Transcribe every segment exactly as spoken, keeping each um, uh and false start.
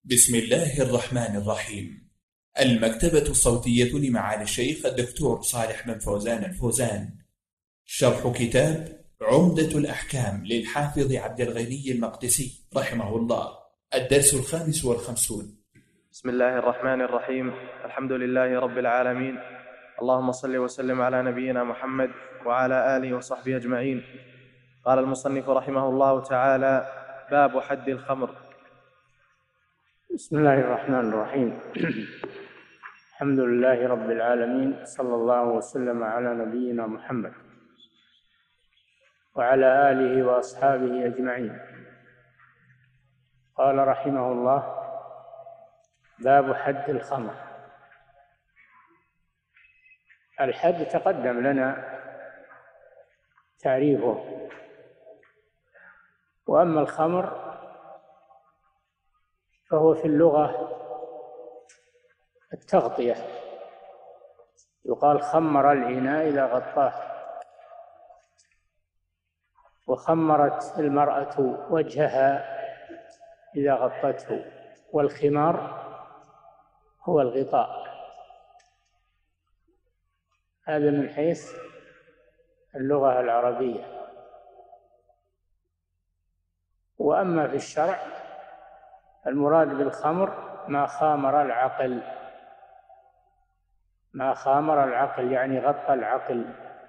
بسم الله الرحمن الرحيم. المكتبة الصوتية لمعالي الشيخ الدكتور صالح بن فوزان الفوزان. شرح كتاب عمدة الأحكام للحافظ عبد الغني المقدسي رحمه الله. الدرس الخامس والخمسون. بسم الله الرحمن الرحيم. الحمد لله رب العالمين، اللهم صل وسلم على نبينا محمد وعلى آله وصحبه أجمعين. قال المصنف رحمه الله تعالى: باب حد الخمر. بسم الله الرحمن الرحيم. الحمد لله رب العالمين، صلى الله وسلم على نبينا محمد وعلى آله وأصحابه أجمعين. قال رحمه الله: باب حد الخمر. الحد تقدم لنا تعريفه، وأما الخمر فهو في اللغة التغطية، يقال خمر الإناء إذا غطاه، وخمرت المرأة وجهها إذا غطته، والخمار هو الغطاء. هذا من حيث اللغة العربية. وأما في الشرع المراد بالخمر ما خامر العقل، ما خامر العقل يعني غطى العقل.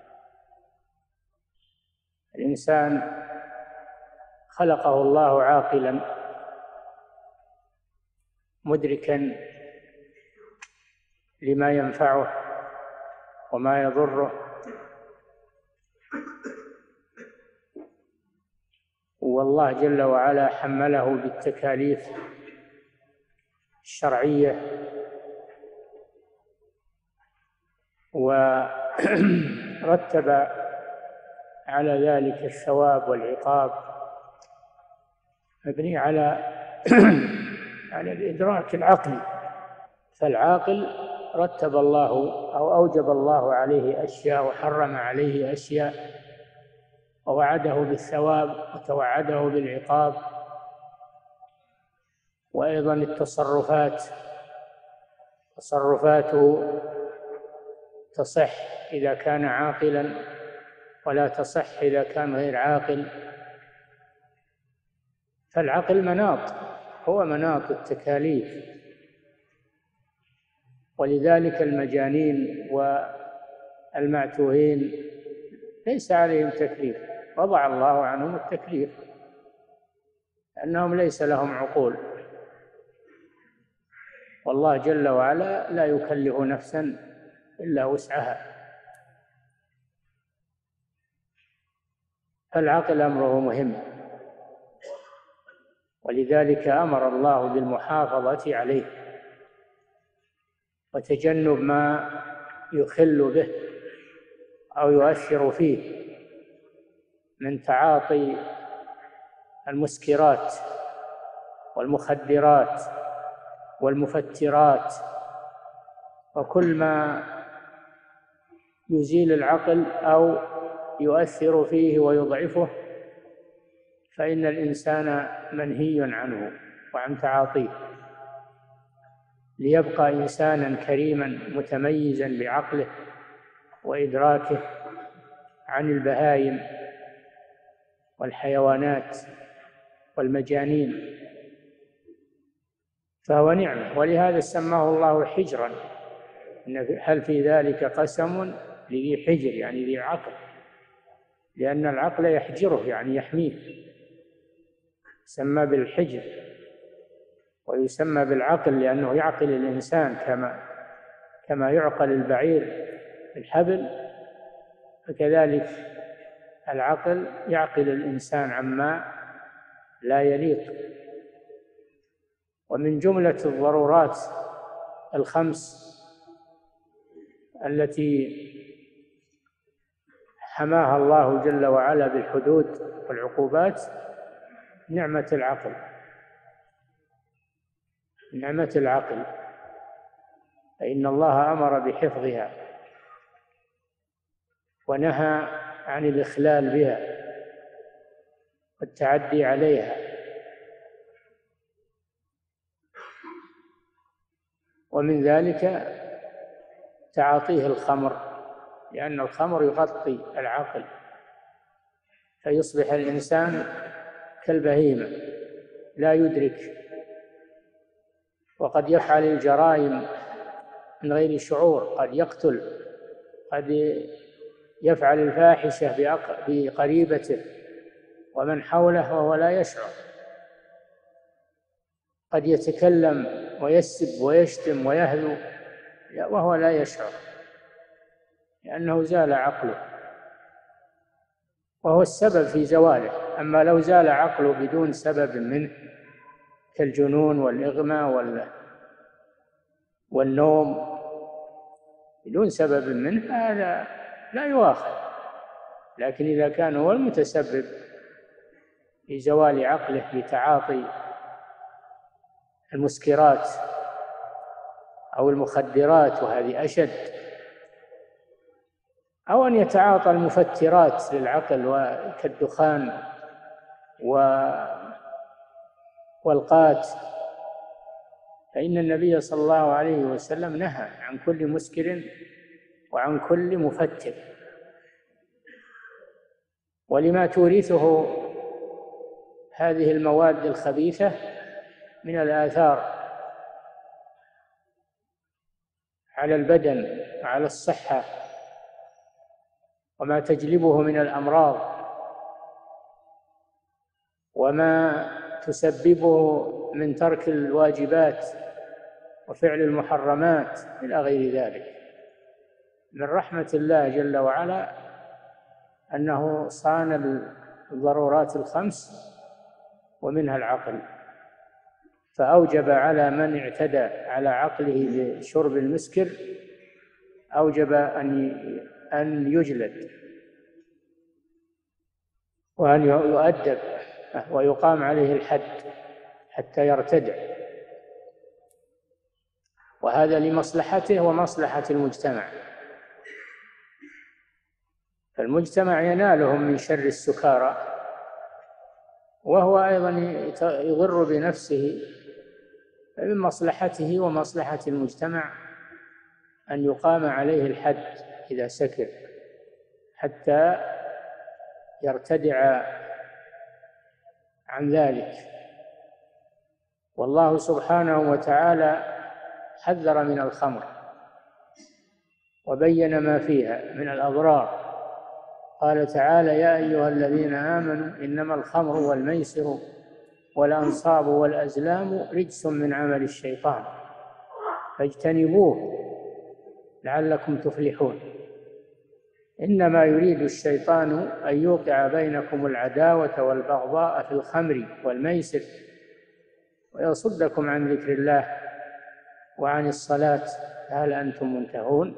الإنسان خلقه الله عاقلا مدركا لما ينفعه وما يضره، والله جل وعلا حمله بالتكاليف الشرعية ورتب على ذلك الثواب والعقاب، مبني على على الإدراك العقلي. فالعاقل رتب الله أو أوجب الله عليه أشياء وحرم عليه أشياء، ووعده بالثواب وتوعده بالعقاب. وأيضا التصرفات، تصرفاته تصح إذا كان عاقلا ولا تصح إذا كان غير عاقل. فالعقل مناط، هو مناط التكاليف، ولذلك المجانين والمعتوهين ليس عليهم تكليف، وضع الله عنهم التكليف لأنهم ليس لهم عقول، والله جل وعلا لا يكلف نفسا إلا وسعها. فالعقل أمره مهم، ولذلك أمر الله بالمحافظة عليه وتجنب ما يخل به أو يؤثر فيه من تعاطي المسكرات والمخدرات والمفترات وكل ما يزيل العقل أو يؤثر فيه ويضعفه، فإن الإنسان منهي عنه وعن تعاطيه، ليبقى إنسانا كريما متميزا بعقله وإدراكه عن البهائم والحيوانات والمجانين، فهو نعمة. ولهذا سماه الله حجرا، إن هل في ذلك قسم لذي حجر يعني ذي عقل، لأن العقل يحجره يعني يحميه، يسمى بالحجر. ويسمى بالعقل لأنه يعقل الإنسان كما كما يعقل البعير الحبل، فكذلك العقل يعقل الإنسان عما لا يليق. ومن جملة الضرورات الخمس التي حماها الله جل وعلا بالحدود والعقوبات نعمة العقل، نعمة العقل، فإن الله أمر بحفظها ونهى عن الإخلال بها والتعدي عليها. ومن ذلك تعاطيه الخمر، لأن الخمر يغطي العقل فيصبح الإنسان كالبهيمة لا يدرك، وقد يفعل الجرائم من غير شعور، قد يقتل، قد يفعل الفاحشة بقريبته ومن حوله وهو لا يشعر، قد يتكلم ويسب ويشتم ويهذو وهو لا يشعر، لأنه زال عقله، وهو السبب في زواله. أما لو زال عقله بدون سبب منه كالجنون والإغماء والنوم بدون سبب منه هذا لا يؤاخذ، لكن إذا كان هو المتسبب في زوال عقله بتعاطي المسكرات أو المخدرات وهذه أشد، أو أن يتعاطى المفترات للعقل كالدخان والقات، فإن النبي صلى الله عليه وسلم نهى عن كل مسكر وعن كل مفتر، ولما تورثه هذه المواد الخبيثة من الآثار على البدن وعلى الصحة، وما تجلبه من الأمراض، وما تسببه من ترك الواجبات وفعل المحرمات إلى غير ذلك. من رحمة الله جل وعلا أنه صان الضرورات الخمس ومنها العقل، فأوجب على من اعتدى على عقله بشرب المسكر أوجب أن أن يجلد وأن يؤدب ويقام عليه الحد حتى يرتدع، وهذا لمصلحته ومصلحة المجتمع، فالمجتمع ينالهم من شر السكارى، وهو أيضا يضر بنفسه، فمن مصلحته ومصلحة المجتمع أن يقام عليه الحد إذا سكر حتى يرتدع عن ذلك. والله سبحانه وتعالى حذر من الخمر وبين ما فيها من الأضرار، قال تعالى: يا أيها الذين آمنوا إنما الخمر والميسر والأنصاب والأزلام رجس من عمل الشيطان فاجتنبوه لعلكم تفلحون. إنما يريد الشيطان أن يوقع بينكم العداوة والبغضاء في الخمر والميسر ويصدكم عن ذكر الله وعن الصلاة هل أنتم منتهون.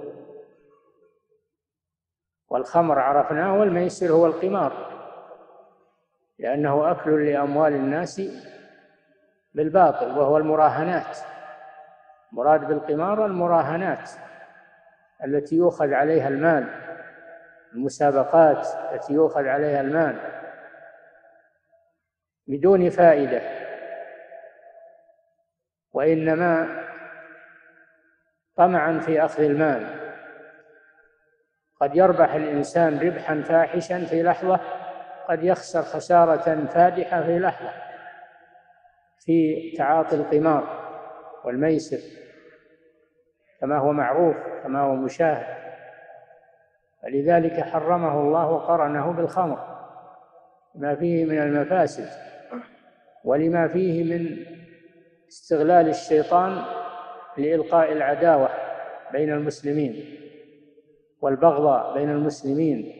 والخمر عرفناه، والميسر هو القمار، لأنه أكل لأموال الناس بالباطل وهو المراهنات. مراد بالقمار المراهنات التي يؤخذ عليها المال، المسابقات التي يؤخذ عليها المال بدون فائدة، وإنما طمعا في أخذ المال. قد يربح الإنسان ربحا فاحشا في لحظة، قد يخسر خسارة فادحة في لحظة في تعاطي القمار والميسر، كما هو معروف كما هو مشاهد. فلذلك حرمه الله وقرنه بالخمر ما فيه من المفاسد، ولما فيه من استغلال الشيطان لإلقاء العداوة بين المسلمين والبغضاء بين المسلمين.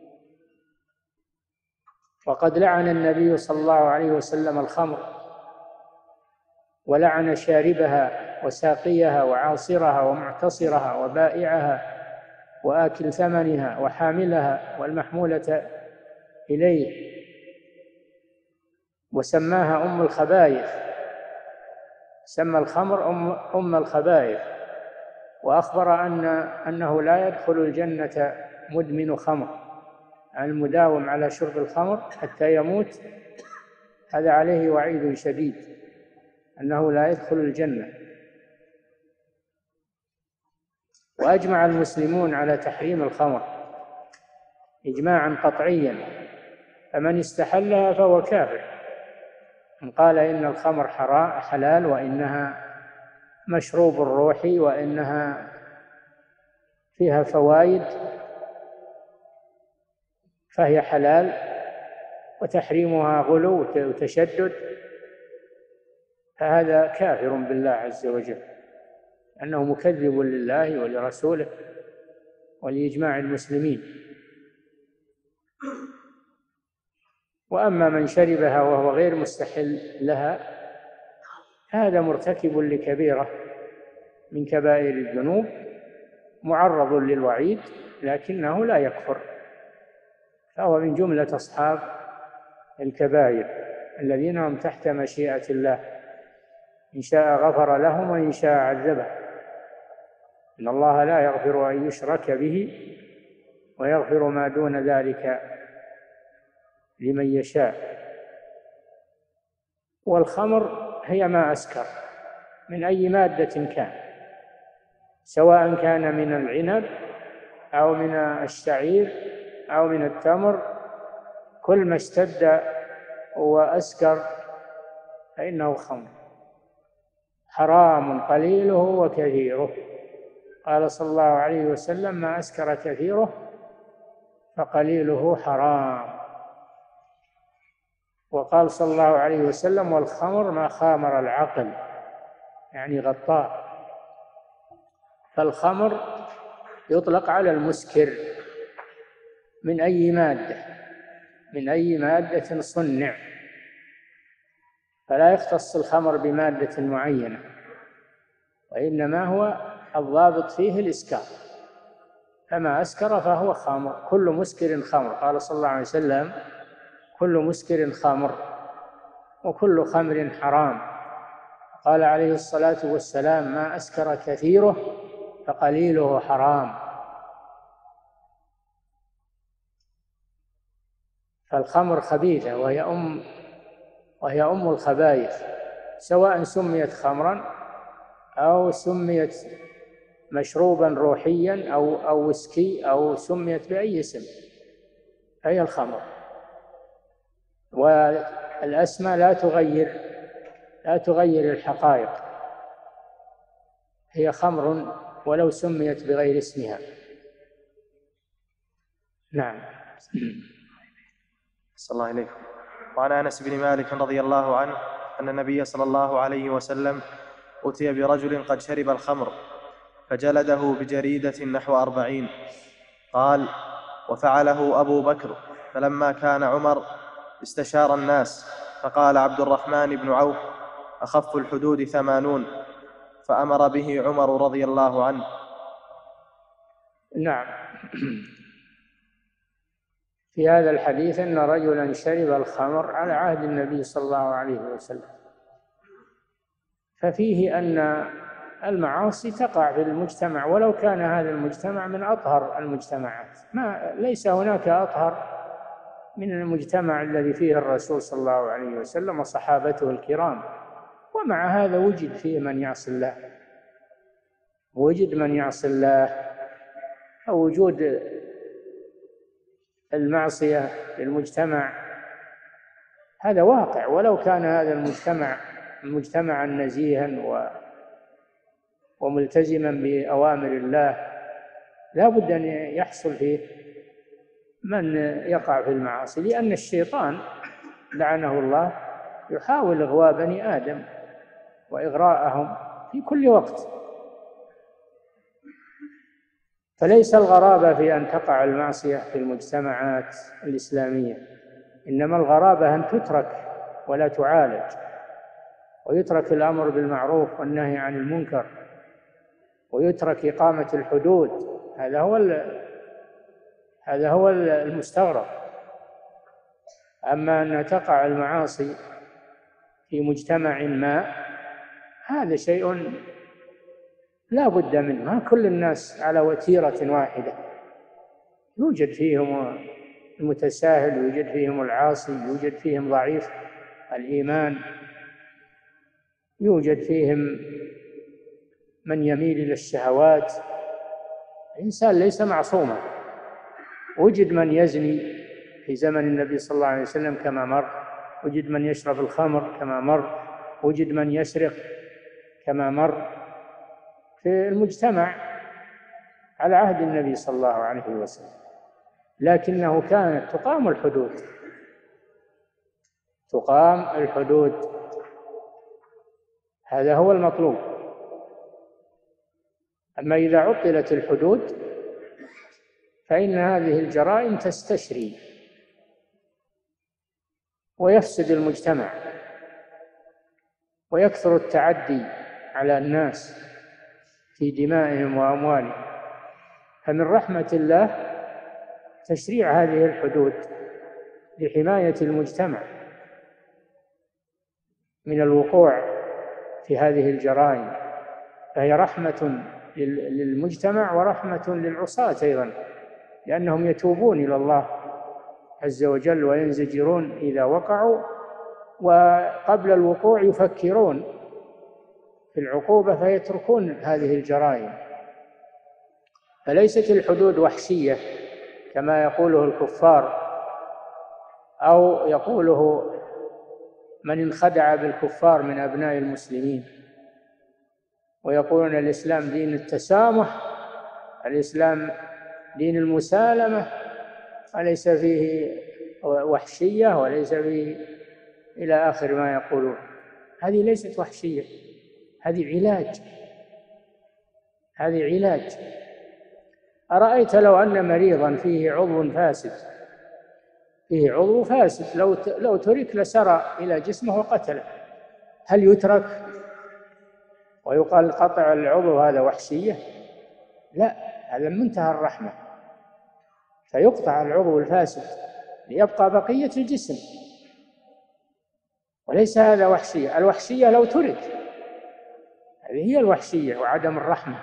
وقد لعن النبي صلى الله عليه وسلم الخمر، ولعن شاربها وساقيها وعاصرها ومعتصرها وبائعها وآكل ثمنها وحاملها والمحمولة إليه، وسماها أم الخبائث، سمى الخمر أم, أم الخبائث، وأخبر أن أنه لا يدخل الجنة مدمن خمر، المداوم على شرب الخمر حتى يموت هذا عليه وعيد شديد أنه لا يدخل الجنة. وأجمع المسلمون على تحريم الخمر إجماعا قطعيا، فمن استحلها فهو كافر. من قال إن الخمر حلال وإنها مشروب روحي وإنها فيها فوائد فهي حلال، وتحريمها غلو وتشدد، فهذا كافر بالله عز وجل، أنه مكذب لله ولرسوله ولإجماع المسلمين. وأما من شربها وهو غير مستحل لها هذا مرتكب لكبيرة من كبائر الذنوب، معرض للوعيد لكنه لا يكفر، فهو من جملة أصحاب الكبائر الذين هم تحت مشيئة الله، إن شاء غفر لهم وإن شاء عذبه. إن الله لا يغفر أن يشرك به ويغفر ما دون ذلك لمن يشاء. والخمر هي ما أسكر من أي مادة كان، سواء كان من العنب أو من الشعير أو من التمر، كل ما اشتد وأسكر فإنه خمر، حرام قليله وكثيره. قال صلى الله عليه وسلم: ما أسكر كثيره فقليله حرام. وقال صلى الله عليه وسلم: والخمر ما خامر العقل، يعني غطاء. فالخمر يطلق على المسكر من أي مادة من أي مادة صنع، فلا يختص الخمر بمادة معينة، وإنما هو الضابط فيه الإسكار، فما أسكر فهو خمر. كل مسكر خمر، قال صلى الله عليه وسلم: كل مسكر خمر وكل خمر حرام. قال عليه الصلاة والسلام: ما أسكر كثيره فقليله حرام. فالخمر خبيثة وهي أم وهي أم الخبائث، سواء سميت خمرا أو سميت مشروبا روحيا أو أو ويسكي أو سميت بأي اسم، فهي الخمر. والأسماء لا تغير لا تغير الحقائق، هي خمر ولو سميت بغير اسمها. نعم. صلى الله عليكم. وعن أنس بن مالك رضي الله عنه أن النبي صلى الله عليه وسلم أتي برجل قد شرب الخمر فجلده بجريدة نحو أربعين. قال: وفعله أبو بكر، فلما كان عمر استشار الناس فقال عبد الرحمن بن عوف: أخف الحدود ثمانون، فأمر به عمر رضي الله عنه. نعم. في هذا الحديث أن رجلا شرب الخمر على عهد النبي صلى الله عليه وسلم، ففيه أن المعاصي تقع في المجتمع ولو كان هذا المجتمع من أطهر المجتمعات، ما ليس هناك أطهر من المجتمع الذي فيه الرسول صلى الله عليه وسلم وصحابته الكرام، ومع هذا وجد فيه من يعصي الله وجد من يعصي الله. وجود المعصية في المجتمع هذا واقع، ولو كان هذا المجتمع مجتمعا نزيها وملتزما بأوامر الله، لا بد أن يحصل فيه من يقع في المعاصي، لأن الشيطان لعنه الله يحاول إغواء بني آدم وإغراءهم في كل وقت. فليس الغرابة في أن تقع المعصية في المجتمعات الإسلامية، إنما الغرابة أن تترك ولا تعالج، ويترك الأمر بالمعروف والنهي عن المنكر، ويترك إقامة الحدود. هذا هو هذا هو المستغرب. أما أن تقع المعاصي في مجتمع ما هذا شيء لا بد منه، ما كل الناس على وتيرة واحدة، يوجد فيهم المتساهل، يوجد فيهم العاصي، يوجد فيهم ضعيف الإيمان، يوجد فيهم من يميل إلى الشهوات، الإنسان ليس معصوما، وجد من يزني في زمن النبي صلى الله عليه وسلم كما مر، وجد من يشرب الخمر كما مر، وجد من يسرق كما مر في المجتمع على عهد النبي صلى الله عليه وسلم، لكنه كانت تقام الحدود، تقام الحدود، هذا هو المطلوب. أما إذا عطلت الحدود فإن هذه الجرائم تستشري ويفسد المجتمع ويكثر التعدي على الناس في دمائهم وأموالهم. فمن رحمة الله تشريع هذه الحدود لحماية المجتمع من الوقوع في هذه الجرائم، فهي رحمة للمجتمع ورحمة للعصاة أيضا، لأنهم يتوبون إلى الله عز وجل وينزجرون إذا وقعوا، وقبل الوقوع يفكرون في العقوبة فيتركون هذه الجرائم. فليست الحدود وحشية كما يقوله الكفار أو يقوله من انخدع بالكفار من أبناء المسلمين، ويقولون الإسلام دين التسامح، الإسلام دين المسالمة، وليس فيه وحشية وليس فيه إلى آخر ما يقولون. هذه ليست وحشية، هذه علاج، هذه علاج. أرأيت لو أن مريضا فيه عضو فاسد، فيه عضو فاسد لو لو ترك لسرى إلى جسمه وقتله، هل يترك ويقال قطع العضو هذا وحشية؟ لا، هذا منتهى الرحمة، فيقطع العضو الفاسد ليبقى بقية الجسم، وليس هذا وحشية. الوحشية لو ترك، هذه هي الوحشية وعدم الرحمة.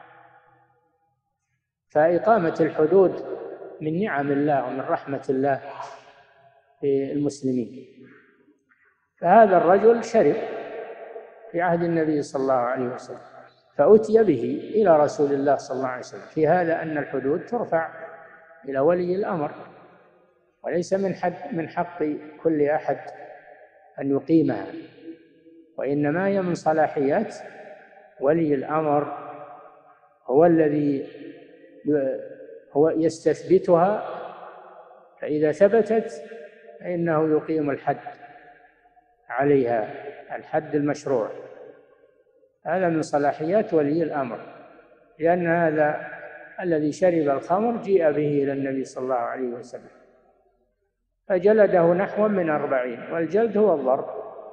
فإقامة الحدود من نعم الله ومن رحمة الله في المسلمين. فهذا الرجل شرب في عهد النبي صلى الله عليه وسلم، فأتي به إلى رسول الله صلى الله عليه وسلم. في هذا أن الحدود ترفع إلى ولي الأمر، وليس من حد من حق كل أحد أن يقيمها، وإنما هي من صلاحيات ولي الأمر، هو الذي هو يستثبتها، فإذا ثبتت فإنه يقيم الحد عليها، الحد المشروع. هذا من صلاحيات ولي الأمر، لأن هذا الذي شرب الخمر جيء به إلى النبي صلى الله عليه وسلم فجلده نحو من أربعين، والجلد هو الضرب،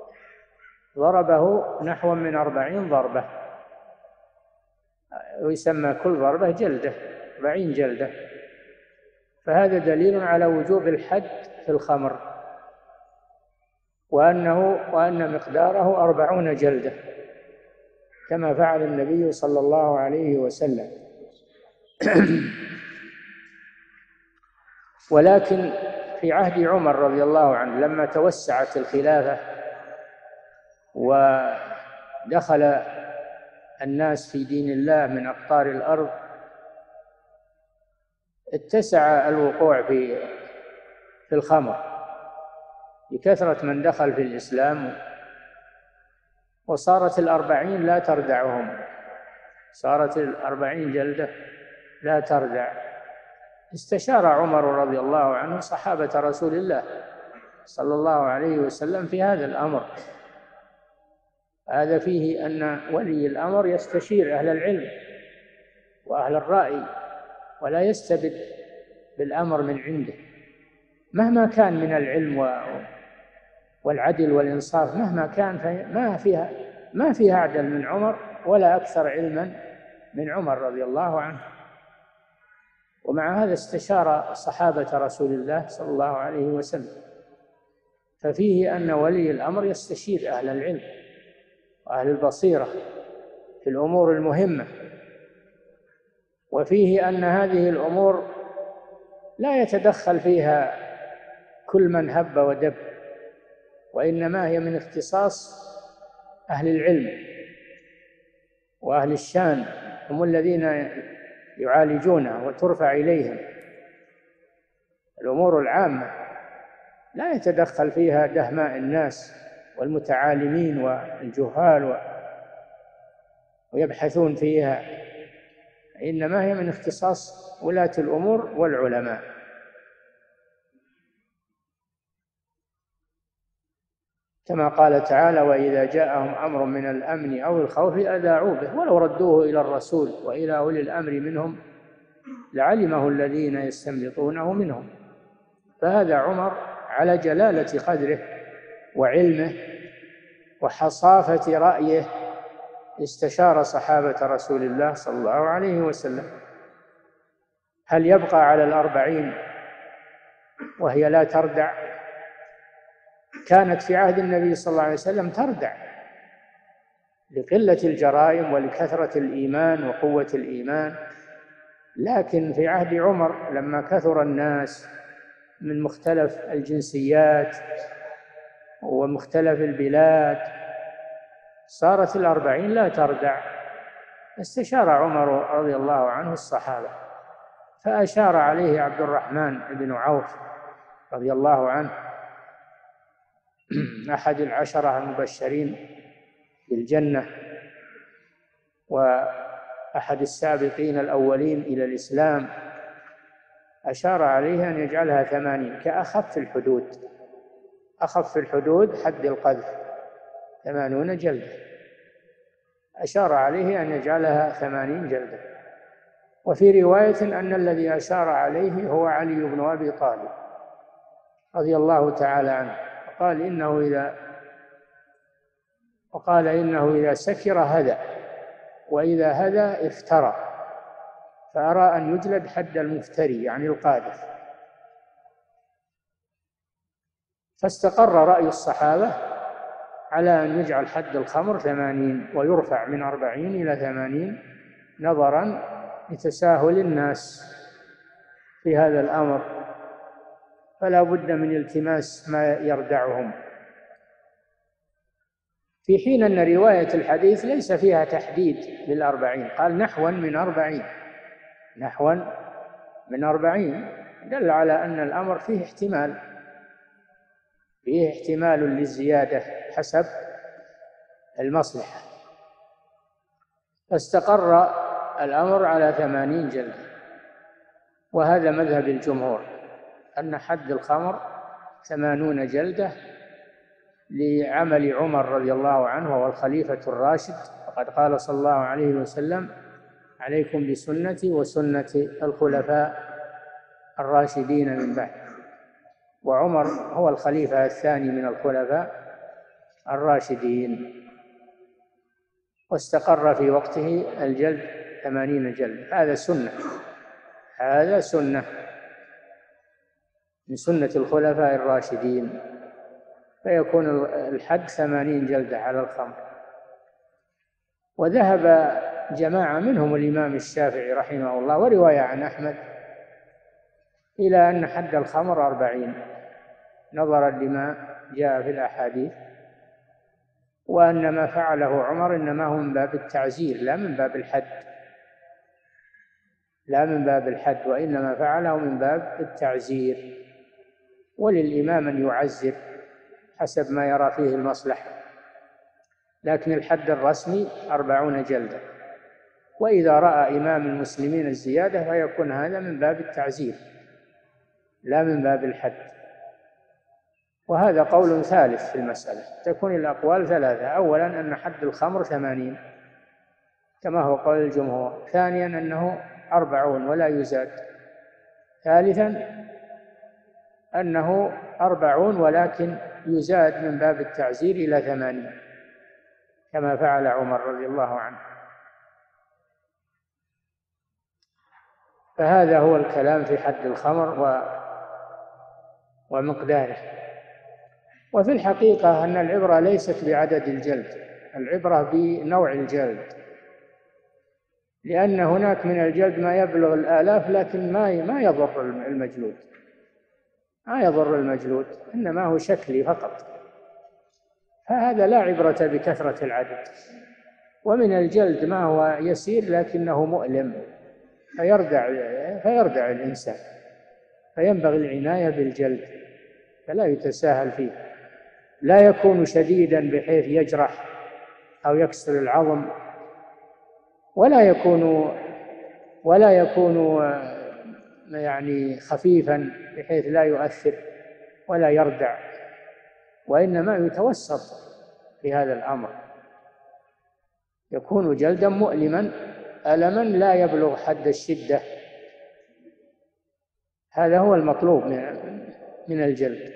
ضربه نحو من أربعين ضربة، ويسمى كل ضربة جلدة، أربعين جلدة. فهذا دليل على وجوب الحد في الخمر، وأنه وأن مقداره أربعون جلدة كما فعل النبي صلى الله عليه وسلم. ولكن في عهد عمر رضي الله عنه لما توسعت الخلافة ودخل الناس في دين الله من أقطار الأرض، اتسع الوقوع في في الخمر بكثرة من دخل في الإسلام، وصارت الأربعين لا تردعهم، صارت الأربعين جلدة لا تردع. استشار عمر رضي الله عنه صحابة رسول الله صلى الله عليه وسلم في هذا الأمر. هذا فيه أن ولي الأمر يستشير أهل العلم وأهل الرأي، ولا يستبد بالأمر من عنده مهما كان من العلم والعدل والإنصاف، مهما كان ما فيها ما فيها أعدل من عمر ولا أكثر علما من عمر رضي الله عنه. ومع هذا استشار صحابة رسول الله صلى الله عليه وسلم. ففيه أن ولي الأمر يستشير أهل العلم وأهل البصيرة في الأمور المهمة، وفيه أن هذه الأمور لا يتدخل فيها كل من هب ودب، وإنما هي من اختصاص أهل العلم وأهل الشان، هم الذين يعالجونها وترفع إليهم. الأمور العامة لا يتدخل فيها دهماء الناس والمتعالمين والجهال ويبحثون فيها، إنما هي من اختصاص ولاة الأمور والعلماء. كما قال تعالى: وإذا جاءهم أمر من الأمن أو الخوف أذاعوا به ولو ردوه إلى الرسول وإلى أولي الأمر منهم لعلمه الذين يستنبطونه منهم. فهذا عمر على جلالة قدره وعلمه وحصافة رأيه استشار صحابة رسول الله صلى الله عليه وسلم هل يبقى على الأربعين وهي لا تردع؟ كانت في عهد النبي صلى الله عليه وسلم تردع لقلة الجرائم ولكثرة الإيمان وقوة الإيمان، لكن في عهد عمر لما كثر الناس من مختلف الجنسيات ومختلف البلاد صارت الأربعين لا تردع. استشار عمر رضي الله عنه الصحابة فأشار عليه عبد الرحمن بن عوف رضي الله عنه أحد العشرة المبشرين بالجنة وأحد السابقين الأولين إلى الإسلام، أشار عليه أن يجعلها ثمانين كأخف الحدود، أخف الحدود حد القذف ثمانون جلدة، أشار عليه أن يجعلها ثمانين جلدة. وفي رواية أن الذي أشار عليه هو علي بن أبي طالب رضي الله تعالى عنه، قال إنه إذا وقال إنه إذا سكر هدى وإذا هدى افترى، فأرى أن يجلد حد المفتري يعني القاذف. فاستقر رأي الصحابة على أن يجعل حد الخمر ثمانين ويرفع من أربعين إلى ثمانين نظرا لتساهل الناس في هذا الأمر، فلا بد من التماس ما يردعهم، في حين أن رواية الحديث ليس فيها تحديد للأربعين، قال نحوا من أربعين، نحوا من أربعين، دل على أن الأمر فيه احتمال، فيه احتمال للزيادة حسب المصلحة. فاستقر الأمر على ثمانين جلدة، وهذا مذهب الجمهور أن حد الخمر ثمانون جلدة لعمل عمر رضي الله عنه وهو الخليفة الراشد، فقد قال صلى الله عليه وسلم: عليكم بسنتي وسنة الخلفاء الراشدين من بعد. وعمر هو الخليفة الثاني من الخلفاء الراشدين، واستقر في وقته الجلد ثمانين جلد. هذا سنة، هذا سنة من سنة الخلفاء الراشدين، فيكون الحد ثمانين جلدة على الخمر. وذهب جماعة منهم الإمام الشافعي رحمه الله ورواية عن أحمد إلى أن حد الخمر أربعين نظرا لما جاء في الأحاديث، وأن ما فعله عمر إنما هو من باب التعزير لا من باب الحد، لا من باب الحد، وإنما فعله من باب التعزير، وللإمام أن يعزر حسب ما يرى فيه المصلحة، لكن الحد الرسمي أربعون جلدة، وإذا رأى إمام المسلمين الزيادة فيكون هذا من باب التعزير لا من باب الحد. وهذا قول ثالث في المسألة، تكون الأقوال ثلاثة: أولا أن حد الخمر ثمانين كما هو قول الجمهور، ثانيا أنه أربعون ولا يزاد، ثالثا أنه أربعون ولكن يزاد من باب التعزير إلى ثمانين كما فعل عمر رضي الله عنه. فهذا هو الكلام في حد الخمر و ومقداره. وفي الحقيقة أن العبرة ليست بعدد الجلد، العبرة بنوع الجلد، لأن هناك من الجلد ما يبلغ الآلاف لكن ما ما يضر المجلود، ما يضر المجلود، إنما هو شكلي فقط، فهذا لا عبرة بكثرة العدد. ومن الجلد ما هو يسير لكنه مؤلم فيردع فيردع الإنسان، فينبغي العناية بالجلد فلا يتساهل فيه. لا يكون شديدا بحيث يجرح أو يكسر العظم، ولا يكون ولا يكون يعني خفيفا بحيث لا يؤثر ولا يردع، وإنما يتوسط في هذا الأمر، يكون جلدا مؤلما ألما لا يبلغ حد الشدة. هذا هو المطلوب من الجلد.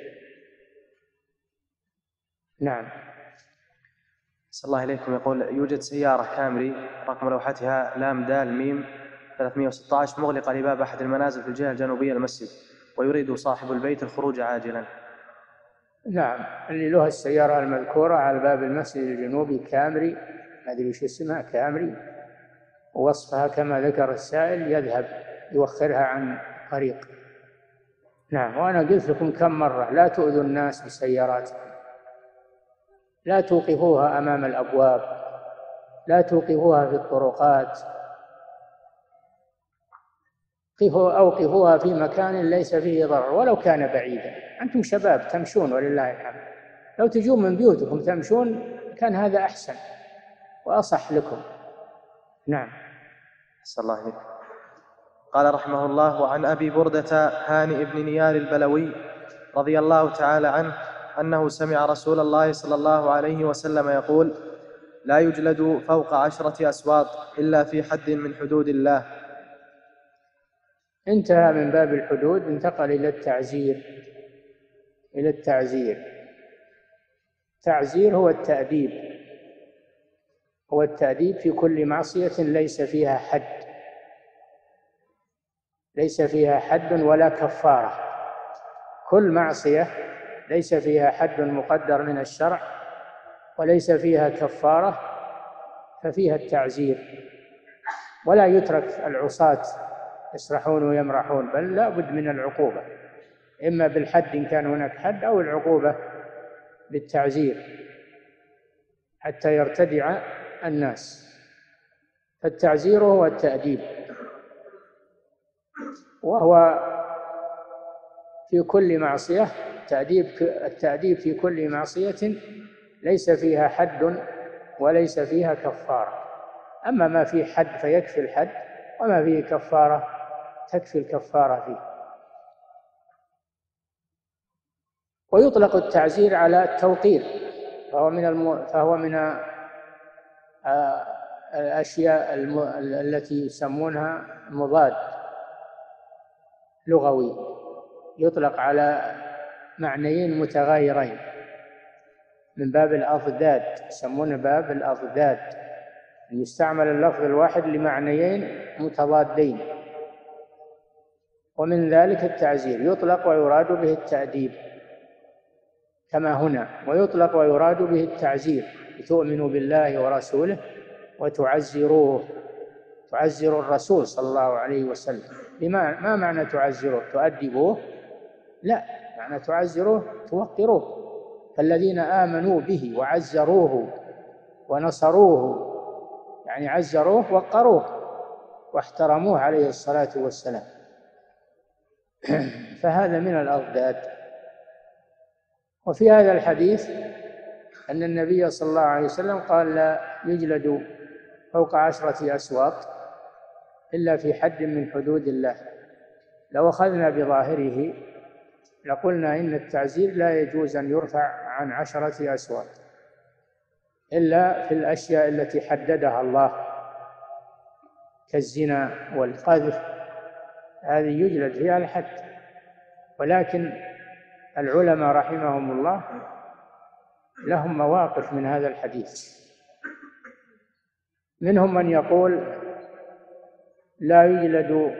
نعم. صلى الله إليكم. يقول: يوجد سيارة كامري رقم لوحتها لام دال ميم ثلاثمائة وستة عشر مغلقة لباب أحد المنازل في الجهة الجنوبية المسجد، ويريد صاحب البيت الخروج عاجلا. نعم، اللي له السيارة المذكورة على باب المسجد الجنوبي كامري، ما أدري وش اسمها، كامري، ووصفها كما ذكر السائل، يذهب يوخرها عن طريق. نعم. وأنا قلت لكم كم مرة: لا تؤذوا الناس بسياراتكم، لا توقفوها أمام الأبواب، لا توقفوها في الطرقات، أوقفوها في مكان ليس فيه ضرر ولو كان بعيدا. أنتم شباب تمشون ولله الحمد، لو تجون من بيوتكم تمشون كان هذا أحسن وأصح لكم. نعم. صلى الله عليه. قال رحمه الله: وعن أبي بردة هانئ بن نيار البلوي رضي الله تعالى عنه أنه سمع رسول الله صلى الله عليه وسلم يقول: لا يجلد فوق عشرة أسواط إلا في حد من حدود الله. انتهى من باب الحدود، انتقل إلى التعزير. إلى التعزير التعزير هو التأديب، هو التأديب في كل معصية ليس فيها حد، ليس فيها حد ولا كفارة. كل معصية ليس فيها حد مقدر من الشرع وليس فيها كفارة ففيها التعزير، ولا يترك العصاة يسرحون ويمرحون، بل لا بد من العقوبة، إما بالحد إن كان هناك حد، أو العقوبة بالتعزير حتى يرتدع الناس. فالتعزير هو التأديب، وهو في كل معصية التأديب التأديب في كل معصية ليس فيها حد وليس فيها كفارة. أما ما فيه حد فيكفي الحد، وما فيه كفارة تكفي الكفارة فيه. ويطلق التعزير على التوقير، فهو من الم... فهو من الأشياء الم... التي يسمونها مضاد لغوي، يطلق على معنيين متغايرين من باب الأضداد، يسمونه باب الأضداد، يستعمل اللفظ الواحد لمعنيين متضادين. ومن ذلك التعزير، يطلق ويراد به التأديب كما هنا، ويطلق ويراد به التعزير، لتؤمنوا بالله ورسوله وتعزروه، تعزروا الرسول صلى الله عليه وسلم. بما ما معنى تعزروه؟ تؤدبوه؟ لا، معنى تعزروه توقروه. فالذين آمنوا به وعزروه ونصروه، يعني عزروه وقروه واحترموه عليه الصلاة والسلام. فهذا من الأضداد. وفي هذا الحديث أن النبي صلى الله عليه وسلم قال: لا يجلد فوق عشرة أسواط إلا في حد من حدود الله. لو أخذنا بظاهره لقلنا إن التعزير لا يجوز أن يرفع عن عشرة أسواط إلا في الأشياء التي حددها الله كالزنا والقذف، هذه يجلد فيها الحد. ولكن العلماء رحمهم الله لهم مواقف من هذا الحديث، منهم من يقول لا يجلد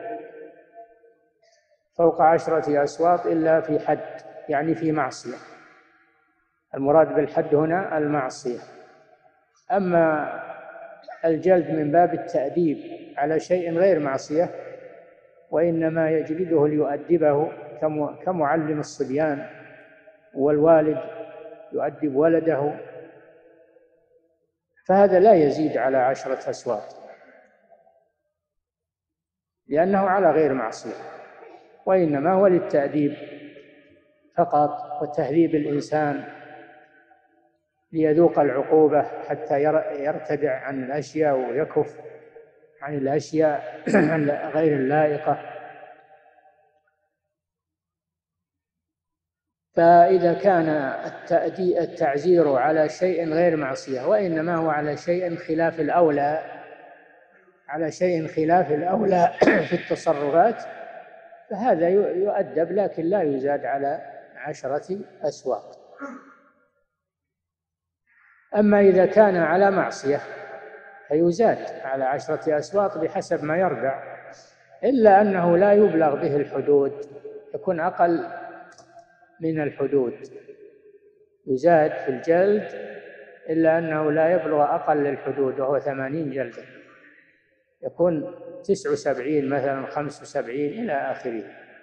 فوق عشرة أسواط إلا في حد، يعني في معصية، المراد بالحد هنا المعصية. أما الجلد من باب التأديب على شيء غير معصية، وإنما يجلده ليؤدبه كمعلم الصبيان والوالد يؤدب ولده، فهذا لا يزيد على عشرة أسواط. لأنه على غير معصية، وإنما هو للتأديب فقط وتهذيب الإنسان ليذوق العقوبة حتى يرتدع عن الأشياء ويكف عن الأشياء غير اللائقة. فإذا كان التعزير على شيء غير معصية وإنما هو على شيء خلاف الأولى على شيء خلاف الأولى في التصرفات، فهذا يؤدب لكن لا يزاد على عشرة أسواق. أما إذا كان على معصية فيزاد على عشرة أسواق بحسب ما يردع، إلا أنه لا يبلغ به الحدود، يكون أقل من الحدود، يزاد في الجلد إلا أنه لا يبلغ أقل الحدود وهو ثمانين جلدة، يكون تسع وسبعين مثلا، خمس وسبعين إلى آخره.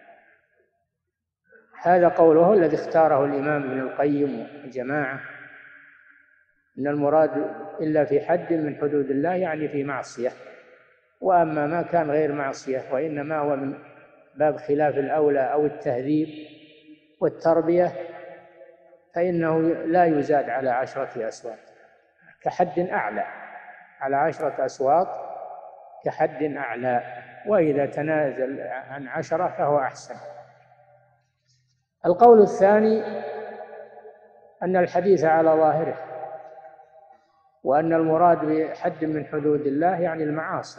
هذا قوله الذي اختاره الإمام ابن القيم وجماعة، إن المراد إلا في حد من حدود الله يعني في معصية، وأما ما كان غير معصية وإنما هو من باب خلاف الأولى أو التهذيب والتربية فإنه لا يزاد على عشرة أسواق كحد أعلى، على عشرة أسواق كحد أعلى، وإذا تنازل عن عشرة فهو أحسن. القول الثاني أن الحديث على ظاهره، وأن المراد بحد من حدود الله يعني المعاصي،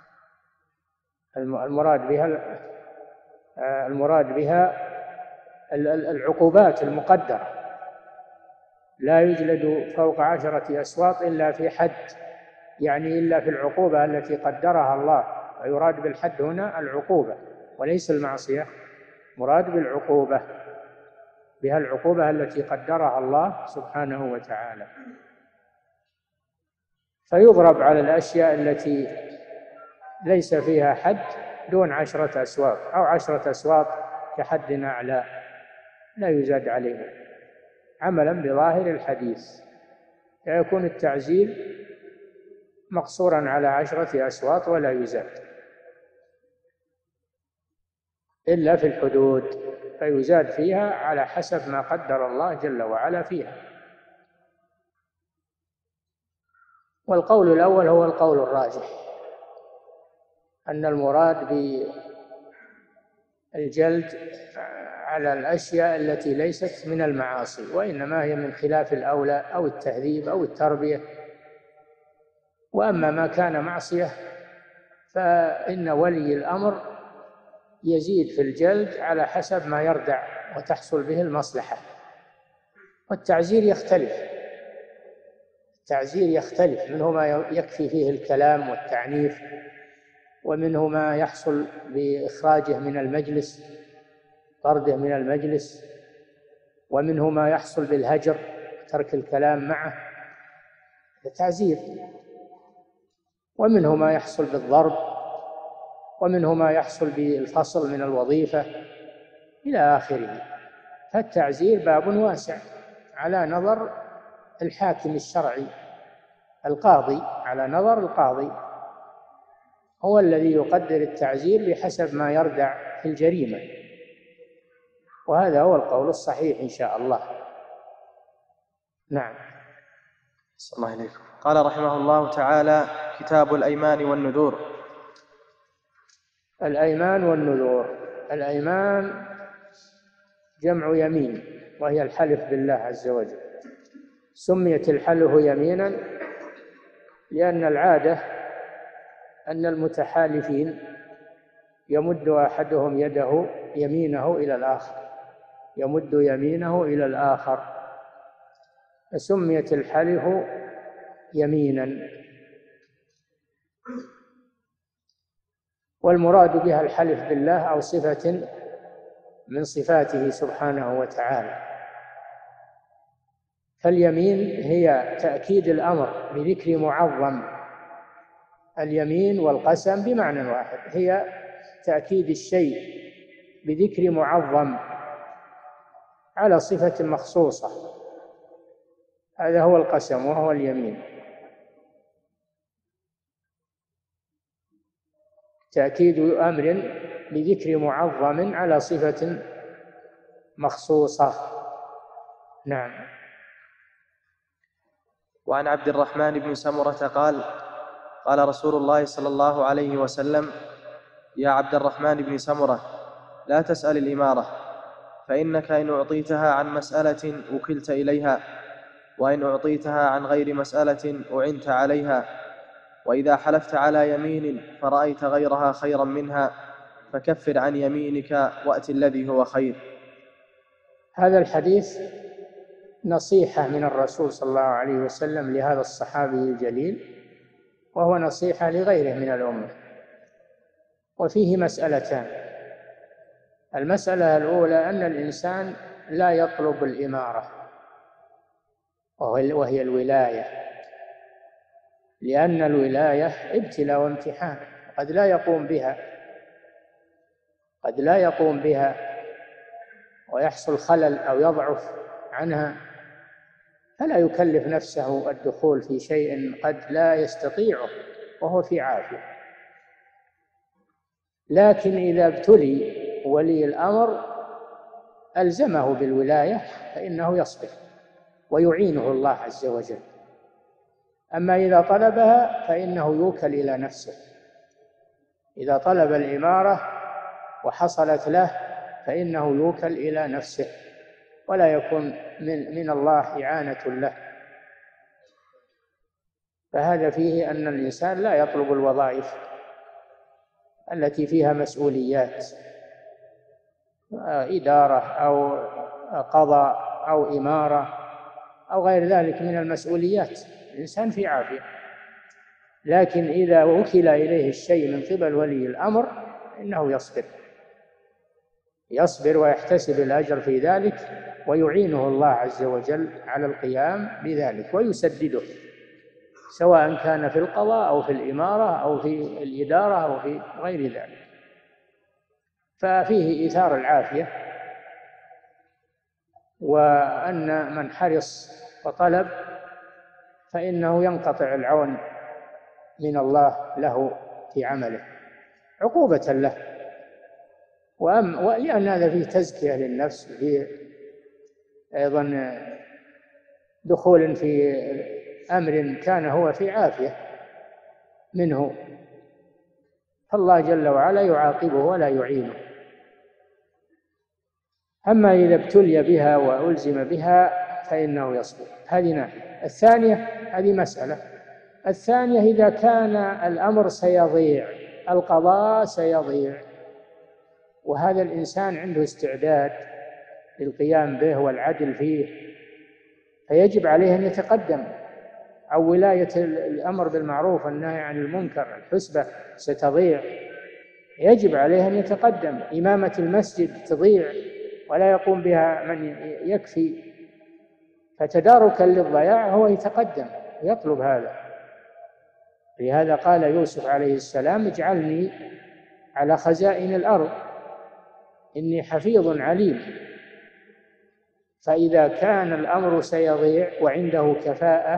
المراد بها المراد بها العقوبات المقدرة، لا يجلد فوق عشرة أسواط إلا في حد، يعني إلا في العقوبة التي قدرها الله، ويراد بالحد هنا العقوبة وليس المعصية، مراد بالعقوبة بها العقوبة التي قدرها الله سبحانه وتعالى. فيضرب على الأشياء التي ليس فيها حد دون عشرة أسواط أو عشرة أسواط كحد أعلى، لا يزاد عليه عملا بظاهر الحديث، فيكون التعزير مقصورا على عشرة أسواط ولا يزاد إلا في الحدود، فيزاد فيها على حسب ما قدر الله جل وعلا فيها. والقول الأول هو القول الراجح، أن المراد بالجلد على الأشياء التي ليست من المعاصي وإنما هي من خلاف الأولى أو التهذيب أو التربية، وأما ما كان معصية فإن ولي الأمر يزيد في الجلد على حسب ما يردع وتحصل به المصلحة. والتعزير يختلف التعزير يختلف منه ما يكفي فيه الكلام والتعنيف، ومنه ما يحصل بإخراجه من المجلس، طرده من المجلس، ومنه ما يحصل بالهجر، ترك الكلام معه، التعزير، ومنه ما يحصل بالضرب، ومنه ما يحصل بالفصل من الوظيفة إلى آخره. فالتعزير باب واسع على نظر الحاكم الشرعي، القاضي، على نظر القاضي هو الذي يقدر التعزير بحسب ما يردع في الجريمة، وهذا هو القول الصحيح إن شاء الله. نعم. صلى الله عليكم. قال رحمه الله تعالى: كتاب الأيمان والنذور. الأيمان والنذور، الأيمان جمع يمين وهي الحلف بالله عز وجل، سميت الحلف يمينا لأن العادة أن المتحالفين يمد أحدهم يده يمينه إلى الآخر يمد يمينه إلى الآخر فسميت الحلف يمينا. والمراد بها الحلف بالله أو صفة من صفاته سبحانه وتعالى. فاليمين هي تأكيد الأمر بذكر معظم، اليمين والقسم بمعنى واحد، هي تأكيد الشيء بذكر معظم على صفة مخصوصة، هذا هو القسم وهو اليمين. تأكيد أمر بذكر معظم على صفة مخصوصة. نعم. وعن عبد الرحمن بن سمرة قال قال رسول الله صلى الله عليه وسلم: يا عبد الرحمن بن سمرة، لا تسأل الإمارة، فإنك إن أعطيتها عن مسألة وكلت إليها، وإن أعطيتها عن غير مسألة أعنت عليها، وإذا حلفت على يمين فرأيت غيرها خيرا منها فكفر عن يمينك وأت الذي هو خير. هذا الحديث نصيحة من الرسول صلى الله عليه وسلم لهذا الصحابي الجليل، وهو نصيحة لغيره من الأمة. وفيه مسألتان: المسألة الأولى أن الإنسان لا يطلب الإمارة وهي الولاية، لأن الولاية ابتلاء وامتحان، قد لا يقوم بها قد لا يقوم بها ويحصل خلل أو يضعف عنها، فلا يكلف نفسه الدخول في شيء قد لا يستطيعه وهو في عافية. لكن إذا ابتلي ولي الأمر ألزمه بالولاية فإنه يصبر ويعينه الله عز وجل. أما إذا طلبها فإنه يوكل إلى نفسه. إذا طلب الإمارة وحصلت له فإنه يوكل إلى نفسه، ولا يكون من, من الله إعانة له. فهذا فيه أن الإنسان لا يطلب الوظائف التي فيها مسؤوليات، إدارة أو قضاء أو إمارة أو غير ذلك من المسؤوليات، الإنسان في عافية. لكن إذا وكل إليه الشيء من قبل ولي الأمر إنه يصبر يصبر ويحتسب الأجر في ذلك، ويعينه الله عز وجل على القيام بذلك ويسدده، سواء كان في القضاء أو في الإمارة أو في الإدارة أو في غير ذلك. ففيه إيثار العافية، وأن من حرص وطلب فإنه ينقطع العون من الله له في عمله عقوبة له، وأم ولأن هذا فيه تزكية للنفس، فيه أيضا دخول في أمر كان هو في عافية منه، فالله جل وعلا يعاقبه ولا يعينه. أما إذا ابتلي بها وألزم بها فإنه يصبر. هذه ناحية. الثانية، هذه مسألة. الثانية إذا كان الأمر سيضيع، القضاء سيضيع، وهذا الإنسان عنده استعداد للقيام به والعدل فيه، فيجب عليه أن يتقدم. أو ولاية الأمر بالمعروف والنهي عن المنكر، الحسبة ستضيع، يجب عليه أن يتقدم. إمامة المسجد تضيع ولا يقوم بها من يكفي، فتداركا للضياع هو يتقدم ويطلب هذا. لهذا قال يوسف عليه السلام: اجعلني على خزائن الأرض إني حفيظ عليم. فإذا كان الأمر سيضيع وعنده كفاءة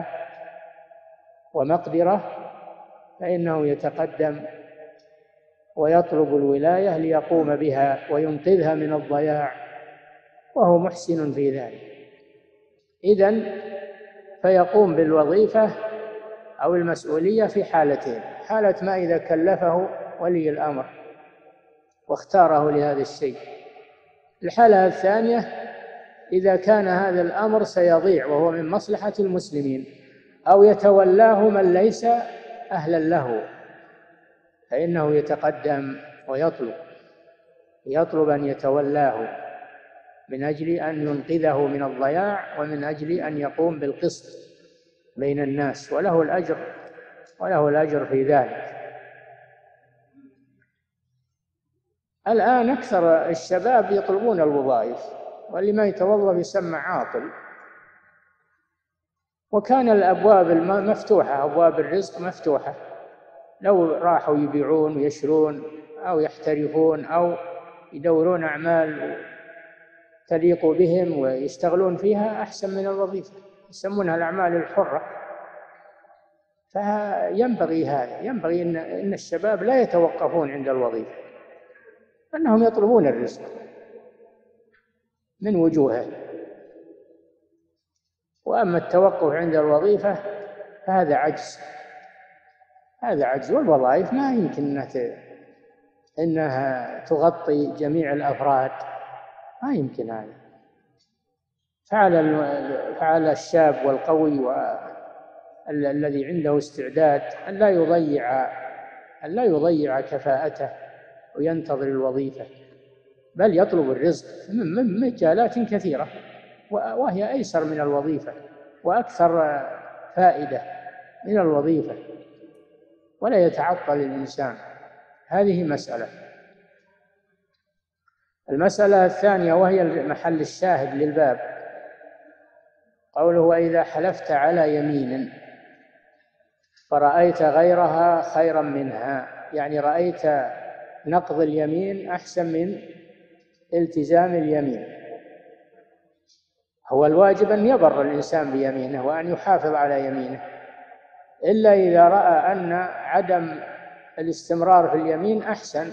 ومقدرة فإنه يتقدم ويطلب الولاية ليقوم بها وينقذها من الضياع، وهو محسن في ذلك. إذن فيقوم بالوظيفة أو المسؤولية في حالتين: حالة ما إذا كلفه ولي الأمر واختاره لهذا الشيء. الحالة الثانية إذا كان هذا الأمر سيضيع وهو من مصلحة المسلمين أو يتولاه من ليس أهلا له، فإنه يتقدم ويطلب يطلب أن يتولاه من أجل أن ينقذه من الضياع ومن أجل أن يقوم بالقسط بين الناس، وله الأجر وله الأجر في ذلك. الآن أكثر الشباب يطلبون الوظائف، واللي ما يتوظف يسمى عاطل. وكان الأبواب مفتوحة، أبواب الرزق مفتوحة، لو راحوا يبيعون ويشرون أو يحترفون أو يدورون أعمال تليق بهم ويشتغلون فيها أحسن من الوظيفة، يسمونها الأعمال الحرة. فينبغي هذا، ينبغي إن, إن الشباب لا يتوقفون عند الوظيفة، أنهم يطلبون الرزق من وجوهه. وأما التوقف عند الوظيفة فهذا عجز، هذا عجز. والوظائف ما يمكن أنها إنها تغطي جميع الأفراد، ما يمكن هذا. فعلى فعلى الشاب والقوي والذي عنده استعداد أن لا يضيع أن لا يضيع كفاءته وينتظر الوظيفة، بل يطلب الرزق من مجالات كثيرة، وهي أيسر من الوظيفة وأكثر فائدة من الوظيفة، ولا يتعطل الإنسان. هذه مسألة. المسألة الثانية وهي محل الشاهد للباب، قوله: وإذا حلفت على يمين فرأيت غيرها خيرا منها، يعني رأيت نقض اليمين أحسن من التزام اليمين. هو الواجب أن يبر الإنسان بيمينه وأن يحافظ على يمينه، إلا إذا رأى أن عدم الاستمرار في اليمين أحسن،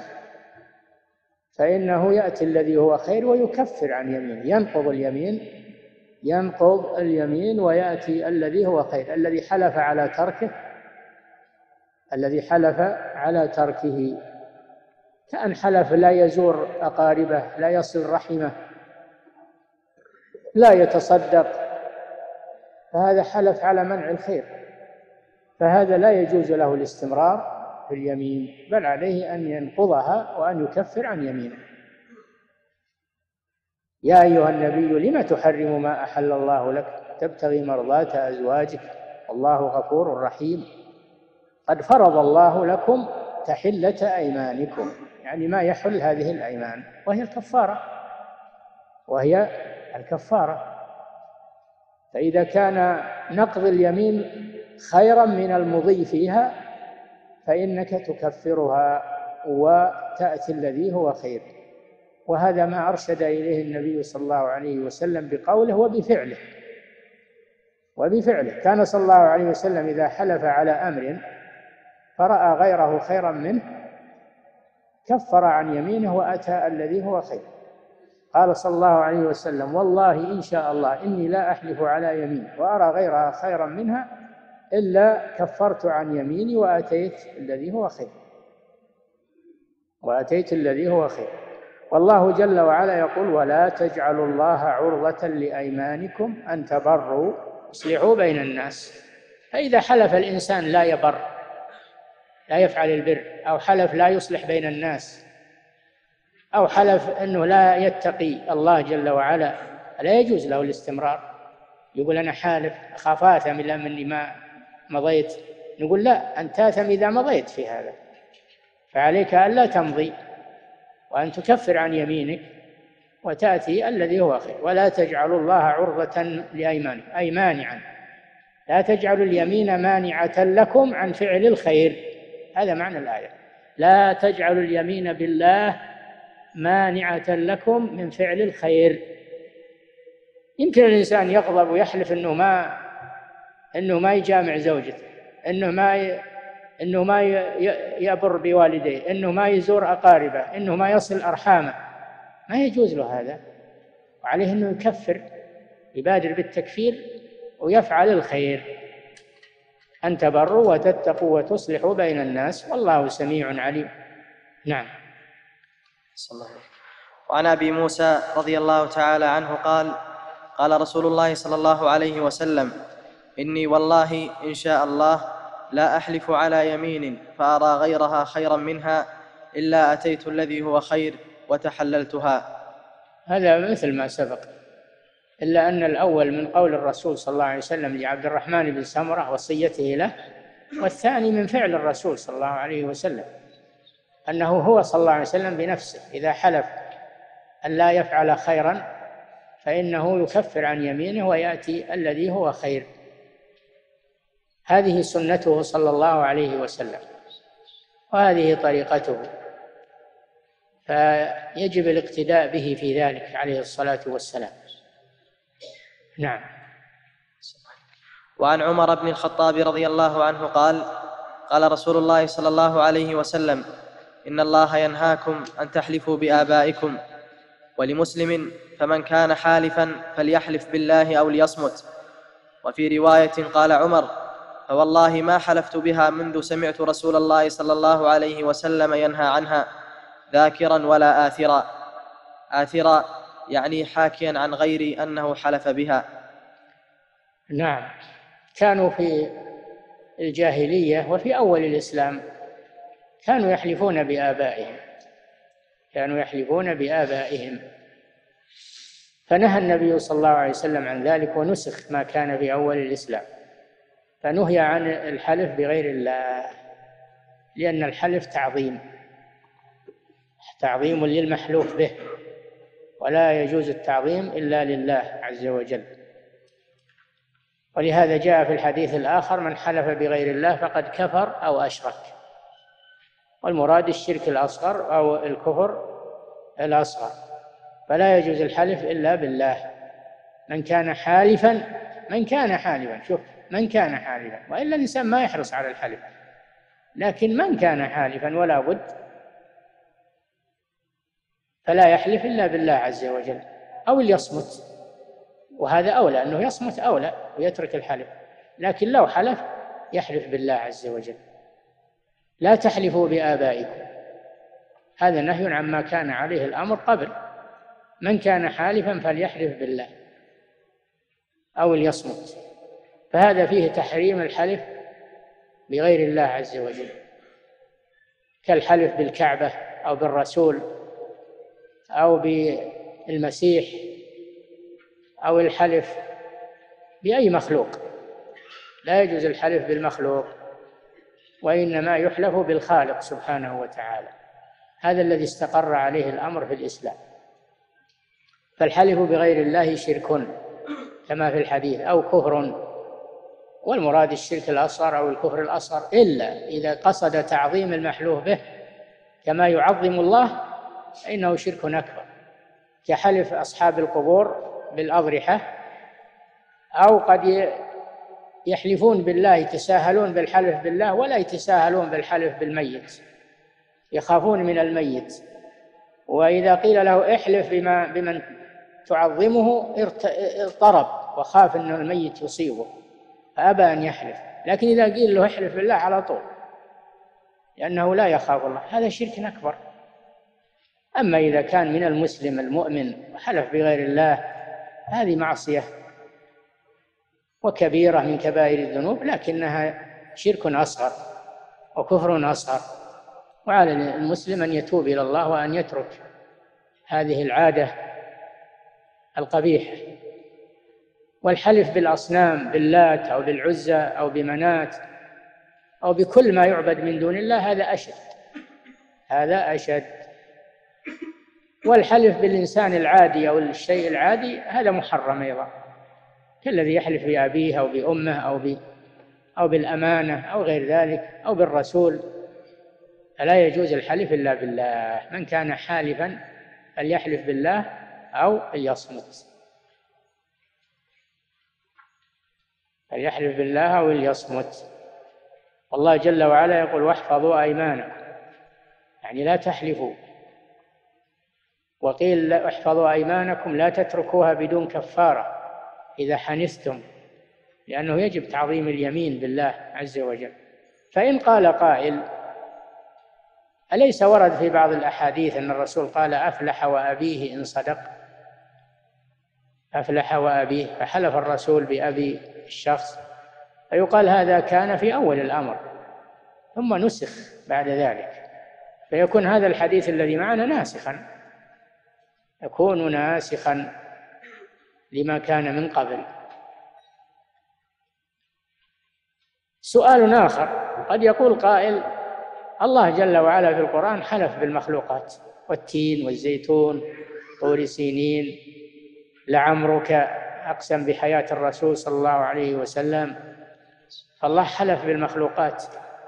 فإنه يأتي الذي هو خير ويكفر عن يمينه، ينقض اليمين ينقض اليمين ويأتي الذي هو خير. الذي حلف على تركه الذي حلف على تركه كأن حلف لا يزور أقاربه، لا يصل رحمه، لا يتصدق، فهذا حلف على منع الخير، فهذا لا يجوز له الاستمرار في اليمين، بل عليه أن ينقضها وأن يكفر عن يمينه. يا أيها النبي لم تحرم ما أحل الله لك تبتغي مرضات أزواجك والله غفور رحيم قد فرض الله لكم تحلة أيمانكم، يعني ما يحل هذه الأيمان وهي الكفارة وهي الكفارة. فإذا كان نقض اليمين خيرا من المضي فيها فإنك تكفرها وتأتي الذي هو خير. وهذا ما أرشد إليه النبي صلى الله عليه وسلم بقوله وبفعله وبفعله كان صلى الله عليه وسلم إذا حلف على أمر فرأى غيره خيرا منه كفر عن يمينه وأتى الذي هو خير. قال صلى الله عليه وسلم: والله إن شاء الله إني لا أحلف على يمين وأرى غيرها خيرا منها إلا كفرت عن يميني وأتيت الذي هو خير وأتيت الذي هو خير. والله جل وعلا يقول: ولا تجعلوا الله عرضة لأيمانكم أن تبروا اصلحوا بين الناس. فإذا حلف الإنسان لا يبر لا يفعل البر، أو حلف لا يصلح بين الناس، أو حلف أنه لا يتقي الله جل وعلا، لا يجوز له الاستمرار. يقول: أنا حالف أخاف آثم إلا مني ما مضيت. نقول: لا، أنت آثم إذا مضيت في هذا، فعليك ألا تمضي وأن تكفر عن يمينك وتأتي الذي هو خير. ولا تجعلوا الله عرضة لأيمانكم أي مانعا، لا تجعلوا اليمين مانعة لكم عن فعل الخير. هذا معنى الآية، لا تجعلوا اليمين بالله مانعة لكم من فعل الخير. يمكن الإنسان يغضب ويحلف إنه ما إنه ما يجامع زوجته، إنه ما ي... إنه ما يبر بوالديه، إنه ما يزور أقاربه، إنه ما يصل أرحامه، ما يجوز له هذا، وعليه إنه يكفر، يبادر بالتكفير ويفعل الخير. أن تبروا وتتقوا وتصلحوا بين الناس والله سميع عليم. نعم. صلى الله عليه وسلم. وعن أبي موسى رضي الله تعالى عنه قال: قال رسول الله صلى الله عليه وسلم: إني والله إن شاء الله لا أحلف على يمين فأرى غيرها خيرا منها إلا أتيت الذي هو خير وتحللتها. هذا مثل ما سبق، إلا أن الأول من قول الرسول صلى الله عليه وسلم لعبد الرحمن بن سمرة وصيته له، والثاني من فعل الرسول صلى الله عليه وسلم، أنه هو صلى الله عليه وسلم بنفسه إذا حلف أن لا يفعل خيرا فإنه يكفر عن يمينه ويأتي الذي هو خير. هذه سنته صلى الله عليه وسلم، وهذه طريقته، فيجب الاقتداء به في ذلك عليه الصلاة والسلام. نعم. وعن عمر بن الخطاب رضي الله عنه قال قال رسول الله صلى الله عليه وسلم إن الله ينهاكم أن تحلفوا بآبائكم. ولمسلم فمن كان حالفا فليحلف بالله أو ليصمت. وفي رواية قال عمر فوالله ما حلفت بها منذ سمعت رسول الله صلى الله عليه وسلم ينهى عنها ذاكرا ولا آثرا. آثرا يعني حاكيا عن غير أنه حلف بها. نعم، كانوا في الجاهلية وفي أول الإسلام كانوا يحلفون بآبائهم كانوا يحلفون بآبائهم فنهى النبي صلى الله عليه وسلم عن ذلك ونسخ ما كان في أول الإسلام، فنهي عن الحلف بغير الله، لأن الحلف تعظيم تعظيم للمحلوف به، ولا يجوز التعظيم إلا لله عز وجل. ولهذا جاء في الحديث الآخر من حلف بغير الله فقد كفر أو أشرك، والمراد الشرك الأصغر أو الكفر الأصغر، فلا يجوز الحلف إلا بالله. من كان حالفا من كان حالفا شوف من كان حالفا، وإلا الإنسان ما يحرص على الحلف، لكن من كان حالفا ولا بد فلا يحلف إلا بالله عز وجل، أو ليصمت، وهذا أولى، أنه يصمت أولى ويترك الحلف، لكن لو حلف يحلف بالله عز وجل. لا تحلفوا بآبائكم، هذا نهي عما كان عليه الأمر قبل. من كان حالفا فليحلف بالله أو ليصمت، فهذا فيه تحريم الحلف بغير الله عز وجل، كالحلف بالكعبة أو بالرسول أو بالمسيح أو الحلف بأي مخلوق. لا يجوز الحلف بالمخلوق، وإنما يحلف بالخالق سبحانه وتعالى، هذا الذي استقر عليه الأمر في الإسلام. فالحلف بغير الله شرك كما في الحديث أو كفر، والمراد الشرك الأصغر أو الكفر الأصغر، إلا إذا قصد تعظيم المحلوف به كما يعظم الله فإنه شرك أكبر، كحلف أصحاب القبور بالأضرحة، أو قد يحلفون بالله يتساهلون بالحلف بالله ولا يتساهلون بالحلف بالميت، يخافون من الميت، وإذا قيل له احلف بما بمن تعظمه اضطرب وخاف أن الميت يصيبه فأبى أن يحلف، لكن إذا قيل له احلف بالله على طول لأنه لا يخاف الله، هذا شرك أكبر. أما إذا كان من المسلم المؤمن وحلف بغير الله هذه معصية وكبيرة من كبائر الذنوب، لكنها شرك أصغر وكفر أصغر، وعلى المسلم أن يتوب إلى الله وأن يترك هذه العادة القبيحة. والحلف بالأصنام باللات أو بالعزى أو بمنات أو بكل ما يعبد من دون الله هذا أشد هذا أشد والحلف بالإنسان العادي أو الشيء العادي هذا محرم أيضا، كالذي يحلف بأبيه أو بأمه أو ب أو بالأمانة أو غير ذلك أو بالرسول، فلا يجوز الحلف إلا بالله. من كان حالفا فليحلف بالله أو ليصمت فليحلف بالله أو ليصمت. والله جل وعلا يقول واحفظوا أيمانكم، يعني لا تحلفوا. وقيل احفظوا أيمانكم لا تتركوها بدون كفارة إذا حنثتم، لأنه يجب تعظيم اليمين بالله عز وجل. فإن قال قائل أليس ورد في بعض الأحاديث أن الرسول قال أفلح وأبيه إن صدق؟ أفلح وأبيه، فحلف الرسول بأبي الشخص، فيقال هذا كان في أول الأمر ثم نسخ بعد ذلك، فيكون هذا الحديث الذي معنا ناسخا يكون ناسخا لما كان من قبل. سؤال آخر، قد يقول قائل الله جل وعلا في القرآن حلف بالمخلوقات، والتين والزيتون طور سينين لعمرك، أقسم بحياة الرسول صلى الله عليه وسلم، فالله حلف بالمخلوقات،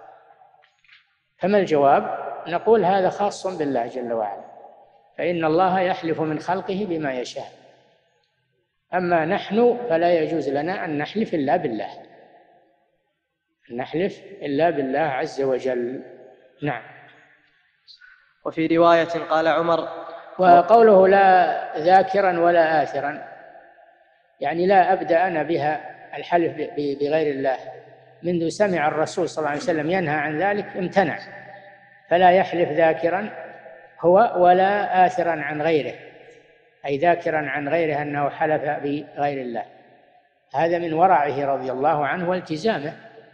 فما الجواب؟ نقول هذا خاص بالله جل وعلا، فإن الله يحلف من خلقه بما يشاء، أما نحن فلا يجوز لنا أن نحلف إلا بالله، نحلف إلا بالله عز وجل. نعم. وفي رواية قال عمر. وقوله لا ذاكرا ولا آثرا، يعني لا أبدأ أنا بها الحلف بغير الله، منذ سمع الرسول صلى الله عليه وسلم ينهى عن ذلك امتنع، فلا يحلف ذاكرا هو ولا آثرا عن غيره، أي ذاكرا عن غيره أنه حلف بغير الله. هذا من ورعه رضي الله عنه والتزامه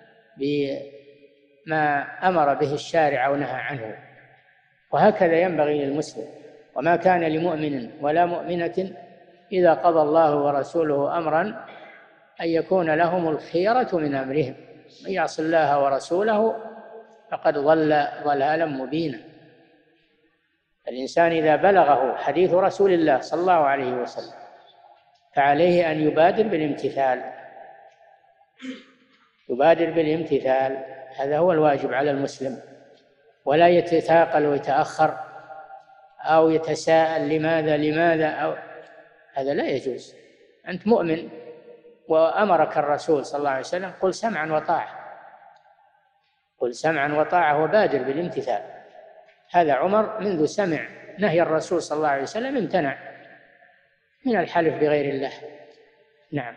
بما أمر به الشارع ونهى عنه، وهكذا ينبغي للمسلم. وما كان لمؤمن ولا مؤمنة إذا قضى الله ورسوله أمرا أن يكون لهم الخيرة من أمرهم، من يعص الله ورسوله فقد ضل ضلالا مبينا. الإنسان إذا بلغه حديث رسول الله صلى الله عليه وسلم فعليه أن يبادر بالامتثال، يبادر بالامتثال، هذا هو الواجب على المسلم، ولا يتثاقل ويتأخر أو يتساءل لماذا لماذا أو هذا لا يجوز. أنت مؤمن وأمرك الرسول صلى الله عليه وسلم قل سمعا وطاعة، قل سمعا وطاعة وبادر بالامتثال. هذا عمر منذ سمع نهي الرسول صلى الله عليه وسلم امتنع من الحلف بغير الله. نعم.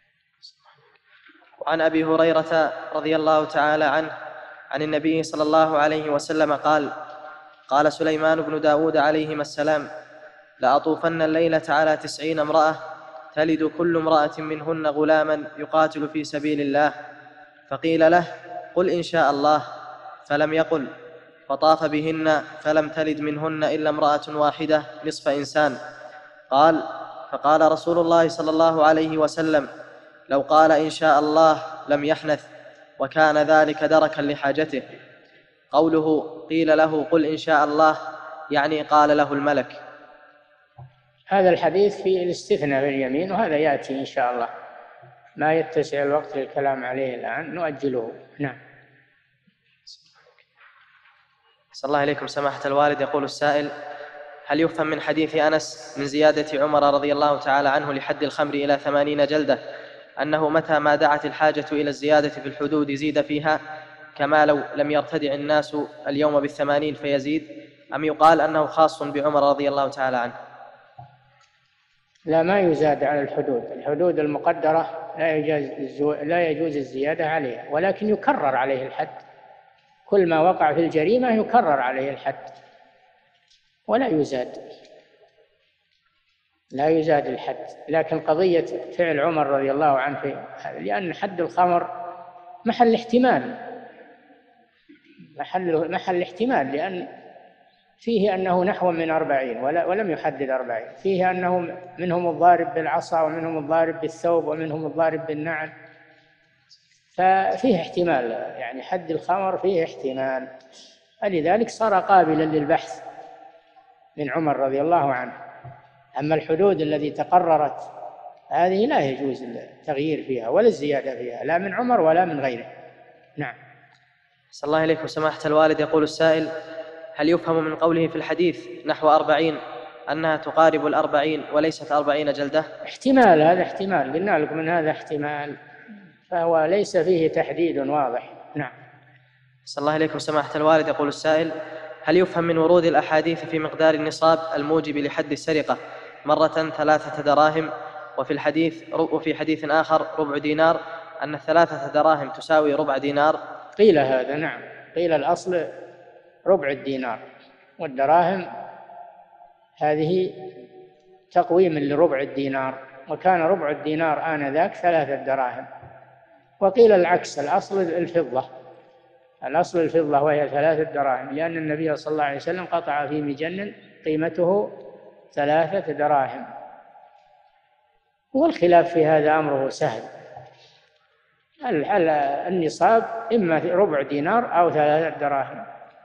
وعن أبي هريرة رضي الله تعالى عنه عن النبي صلى الله عليه وسلم قال: قال سليمان بن داود عليهما السلام: لأطوفن الليلة على تسعين امرأة تلد كل امرأة منهن غلاما يقاتل في سبيل الله، فقيل له: قل إن شاء الله، فلم يقل، فطاف بهن فلم تلد منهن إلا امرأة واحدة نصف إنسان. قال: فقال رسول الله صلى الله عليه وسلم: لو قال إن شاء الله لم يحنث، وكان ذلك دركا لحاجته. قوله قيل له قل إن شاء الله يعني قال له الملك. هذا الحديث في الاستثناء باليمين، وهذا يأتي إن شاء الله، ما يتسع الوقت للكلام عليه الآن، نؤجله. نعم. صلى الله عليكم سماحة الوالد. يقول السائل: هل يفهم من حديث أنس من زيادة عمر رضي الله تعالى عنه لحد الخمر إلى ثمانين جلدة أنه متى ما دعت الحاجة إلى الزيادة في الحدود زيد فيها، كما لو لم يرتدع الناس اليوم بالثمانين فيزيد، أم يقال أنه خاص بعمر رضي الله تعالى عنه؟ لا، ما يزاد على الحدود، الحدود المقدرة لا يجوز لا يجوز الزيادة عليها، ولكن يكرر عليه الحد، كل ما وقع في الجريمة يكرر عليه الحد ولا يزاد، لا يزاد الحد. لكن قضية فعل عمر رضي الله عنه في لأن حد الخمر محل احتمال، محل محل احتمال، لأن فيه أنه نحو من أربعين ولم يحدد أربعين، فيه أنه منهم الضارب بالعصا ومنهم الضارب بالثوب ومنهم الضارب بالنعل، ففيه احتمال، يعني حد الخمر فيه احتمال، فلذلك صار قابلا للبحث من عمر رضي الله عنه. أما الحدود التي تقررت هذه لا يجوز التغيير فيها ولا الزيادة فيها، لا من عمر ولا من غيره. نعم. صلى الله عليكم سماحة الوالد. يقول السائل: هل يفهم من قوله في الحديث نحو أربعين أنها تقارب الأربعين وليست أربعين جلدة؟ احتمال، هذا احتمال، قلنا لكم من هذا احتمال، فهو ليس فيه تحديد واضح. نعم. صلى الله عليكم سماحة الوالد. يقول السائل: هل يفهم من ورود الأحاديث في مقدار النصاب الموجب لحد السرقة مرة ثلاثة دراهم، وفي الحديث وفي حديث آخر ربع دينار، أن الثلاثة دراهم تساوي ربع دينار؟ قيل هذا، نعم، قيل الأصل ربع الدينار، والدراهم هذه تقويم لربع الدينار، وكان ربع الدينار آنذاك ثلاثة دراهم. وقيل العكس، الأصل الفضة، الأصل الفضة وهي ثلاثة دراهم، لأن النبي صلى الله عليه وسلم قطع في مجن قيمته ثلاثة دراهم. والخلاف في هذا أمره سهل، النصاب إما ربع دينار أو ثلاثة دراهم،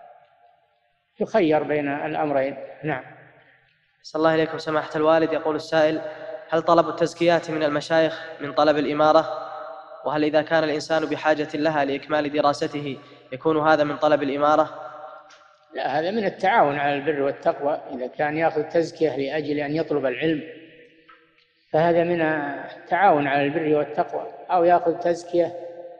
يخير بين الأمرين. نعم. صلى الله عليكم سماحة الوالد. يقول السائل: هل طلب التزكيات من المشايخ من طلب الإمارة؟ وهل إذا كان الإنسان بحاجة لها لإكمال دراسته يكون هذا من طلب الإمارة؟ لا، هذا من التعاون على البر والتقوى. إذا كان يأخذ تزكية لأجل أن يطلب العلم فهذا من التعاون على البر والتقوى، أو يأخذ تزكية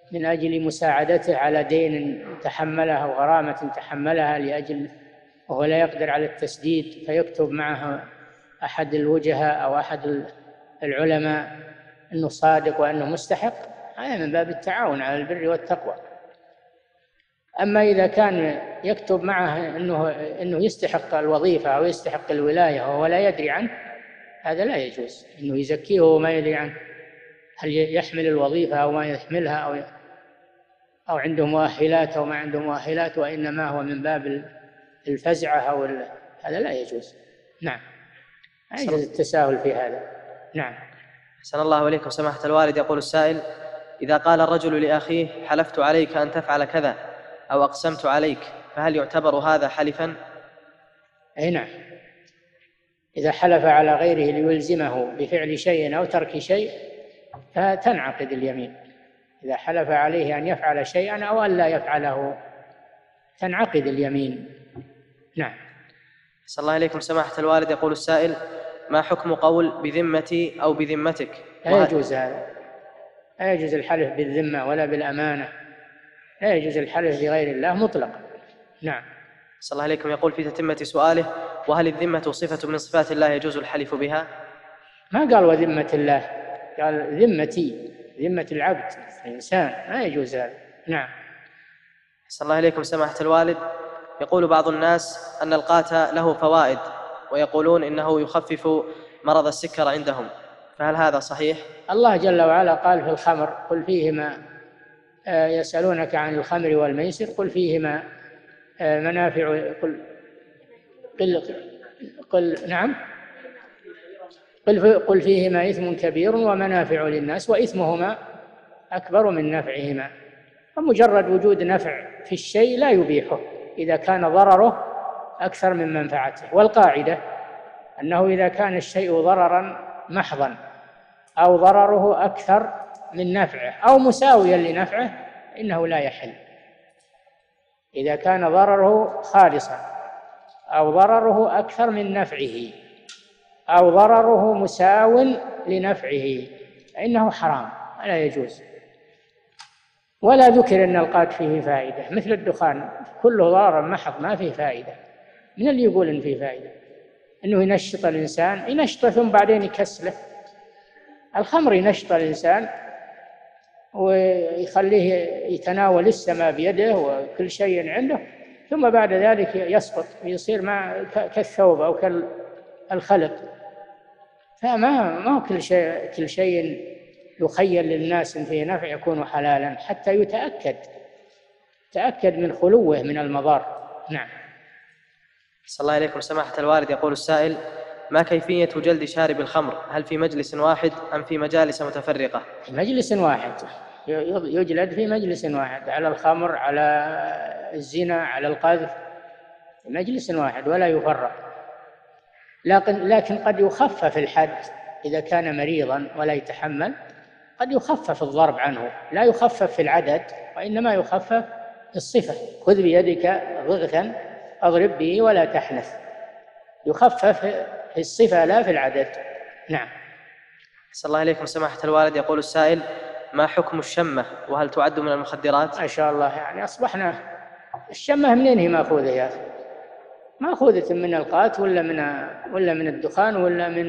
من أجل مساعدته على دين تحملها أو غرامة تحملها لأجل وهو لا يقدر على التسديد، فيكتب معه أحد الوجهاء أو أحد العلماء أنه صادق وأنه مستحق، هذا من باب التعاون على البر والتقوى. أما إذا كان يكتب معه أنه أنه يستحق الوظيفة أو يستحق الولاية وهو لا يدري عنه، هذا لا يجوز أنه يزكيه وما يدري عنه، هل يحمل الوظيفة أو ما يحملها، أو أو عنده مؤهلات أو ما عنده مؤهلات، وإنما هو من باب الفزعة أو هذا لا يجوز. نعم، لا يجوز التساهل في هذا. نعم. أحسن الله إليكم سماحة الوالد. يقول السائل: إذا قال الرجل لأخيه: حلفت عليك أن تفعل كذا أو أقسمت عليك، فهل يعتبر هذا حلفا؟ أي نعم، إذا حلف على غيره ليلزمه بفعل شيء أو ترك شيء فتنعقد اليمين. إذا حلف عليه أن يفعل شيئا أو أن لا يفعله تنعقد اليمين. نعم. أحسن الله إليكم سماحة الوالد. يقول السائل: ما حكم قول بذمتي أو بذمتك؟ لا يجوز هذا، لا يجوز الحلف بالذمة ولا بالأمانة، لا يجوز الحلف بغير الله مطلقا. نعم. أحسن الله إليكم. يقول في تتمة سؤاله: وهل الذمة صفة من صفات الله يجوز الحلف بها؟ ما قال وذمة الله، قال ذمتي، ذمة العبد الإنسان، ما يجوز هذا. نعم. أحسن الله إليكم سماحة الوالد. يقول بعض الناس أن القات له فوائد، ويقولون إنه يخفف مرض السكر عندهم، فهل هذا صحيح؟ الله جل وعلا قال في الخمر: قل فيهما يسألونك عن الخمر والميسر قل فيهما منافع قل قل, قل نعم قل, قل فيهما إثم كبير ومنافع للناس وإثمهما أكبر من نفعهما. فمجرد وجود نفع في الشيء لا يبيحه إذا كان ضرره أكثر من منفعته. والقاعدة أنه إذا كان الشيء ضررا محضا أو ضرره أكثر من نفعه أو مساويا لنفعه إنه لا يحل. إذا كان ضرره خالصا أو ضرره أكثر من نفعه أو ضرره مساو لنفعه فإنه حرام ولا يجوز. ولا ذكر أن القات فيه فائدة، مثل الدخان كله ضرر محض ما فيه فائدة. من اللي يقول إن فيه فائدة؟ إنه ينشط الإنسان، ينشطه ثم بعدين يكسله. الخمر ينشط الإنسان ويخليه يتناول السماء بيده وكل شيء عنده، ثم بعد ذلك يسقط ويصير مع كالثوب أو كالخلق. فما ما كل شيء كل شيء يخيل للناس إن فيه نفع يكون حلالا حتى يتأكد تأكد من خلوه من المضار. نعم. صلى الله عليكم سماحة الوالد. يقول السائل: ما كيفية جلد شارب الخمر؟ هل في مجلس واحد أم في مجالس متفرقة؟ في مجلس واحد، يجلد في مجلس واحد على الخمر، على الزنا، على القذف، في مجلس واحد ولا يفرق. لكن لكن قد يخفف الحد إذا كان مريضا ولا يتحمل، قد يخفف الضرب عنه، لا يخفف في العدد وإنما يخفف في الصفة. خذ بيدك ضغثا أضرب به ولا تحنث، يخفف في الصفة لا في العدد. نعم. صلى الله عليكم سماحة الوالد. يقول السائل: ما حكم الشمة وهل تعد من المخدرات؟ ما شاء الله، يعني أصبحنا الشمة منين هي مأخوذة يا أخي؟ مأخوذة من القات ولا من ولا من الدخان ولا من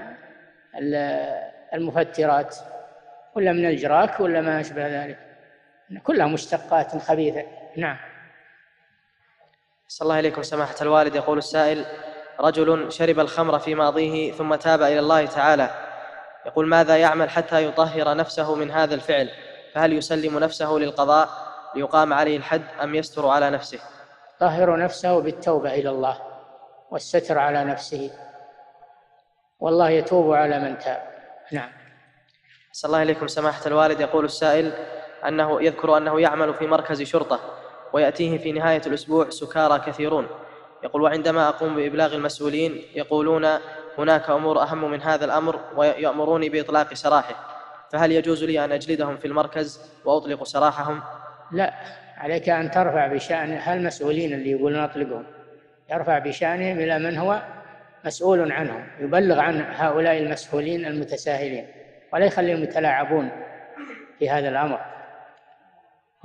المفترات ولا من الجراك ولا ما أشبه ذلك، كلها مشتقات خبيثة. نعم. صلى الله عليكم سماحة الوالد. يقول السائل: رجل شرب الخمر في ماضيه ثم تاب إلى الله تعالى، يقول: ماذا يعمل حتى يطهر نفسه من هذا الفعل؟ فهل يسلم نفسه للقضاء ليقام عليه الحد أم يستر على نفسه؟ طهر نفسه بالتوبة إلى الله والستر على نفسه، والله يتوب على من تاب. نعم. صلى الله عليكم سماحة الوالد. يقول السائل أنه يذكر أنه يعمل في مركز شرطة ويأتيه في نهاية الأسبوع سكارى كثيرون، يقول: وعندما أقوم بإبلاغ المسؤولين يقولون هناك أمور أهم من هذا الأمر ويأمروني بإطلاق سراحه، فهل يجوز لي أن أجلدهم في المركز وأطلق سراحهم؟ لا، عليك أن ترفع بشأن هالمسؤولين اللي يقولون أطلقهم، يرفع بشأنهم إلى من هو مسؤول عنهم، يبلغ عن هؤلاء المسؤولين المتساهلين ولا يخليهم يتلاعبون في هذا الأمر.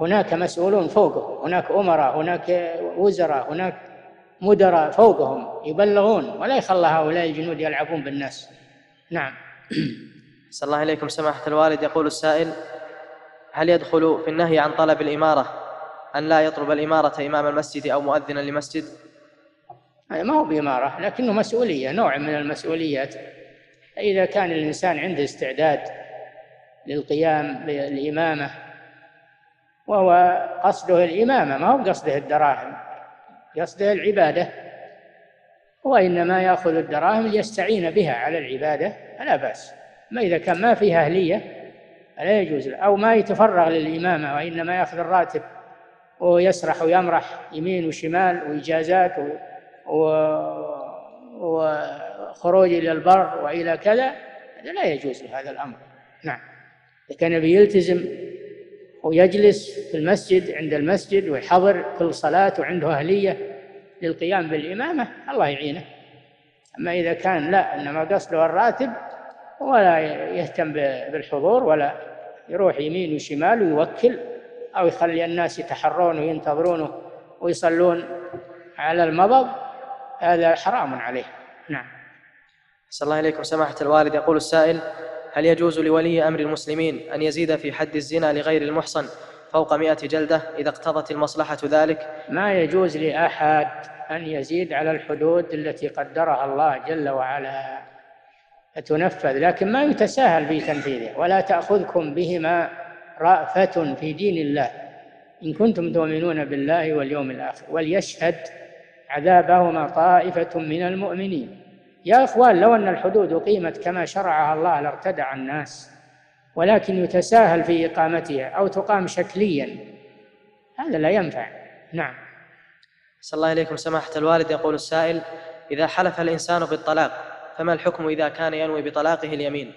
هناك مسؤولون فوقهم، هناك أمراء، هناك وزراء، هناك مدراء فوقهم يبلغون، ولا يخلى هؤلاء الجنود يلعبون بالناس. نعم. صلى الله عليكم سماحة الوالد. يقول السائل: هل يدخل في النهي عن طلب الإمارة أن لا يطلب الإمارة إمام المسجد أو مؤذنا لمسجد؟ ما هو بإمارة، لكنه مسؤولية، نوع من المسؤوليات. إذا كان الإنسان عنده استعداد للقيام بالإمامة وهو قصده الإمامة، ما هو قصده الدراهم، قصده العبادة، وإنما يأخذ الدراهم ليستعين بها على العبادة فلا بأس. ما إذا كان ما فيها أهلية لا يجوز له، أو ما يتفرغ للإمامة وإنما يأخذ الراتب ويسرح ويمرح يمين وشمال وإجازات و... و... وخروج إلى البر وإلى كذا، هذا لا يجوز له هذا الأمر. نعم. إذا كان بيلتزم ويجلس في المسجد عند المسجد ويحضر كل صلاة وعنده أهلية للقيام بالإمامة، الله يعينه. أما إذا كان لا، إنما قصده الراتب ولا يهتم بالحضور ولا يروح يمين وشمال ويوكل، أو يخلي الناس يتحرون وينتظرونه ويصلون على المضض، هذا حرام عليه. نعم. صلى الله عليكم سماحة الوالد. يقول السائل: هل يجوز لولي أمر المسلمين أن يزيد في حد الزنا لغير المحصن فوق مئة جلدة إذا اقتضت المصلحة ذلك؟ ما يجوز لأحد أن يزيد على الحدود التي قدرها الله جل وعلا، تنفذ، لكن ما يتساهل في تنفيذها. ولا تأخذكم بهما رأفة في دين الله إن كنتم تؤمنون بالله واليوم الآخر وليشهد عذابهما طائفة من المؤمنين. يا أخوان، لو أن الحدود أقيمت كما شرعها الله لارتدع الناس، ولكن يتساهل في إقامتها أو تقام شكليا، هذا لا ينفع. نعم. صلى الله عليكم سماحة الوالد. يقول السائل: إذا حلف الإنسان بالطلاق فما الحكم إذا كان ينوي بطلاقه اليمين؟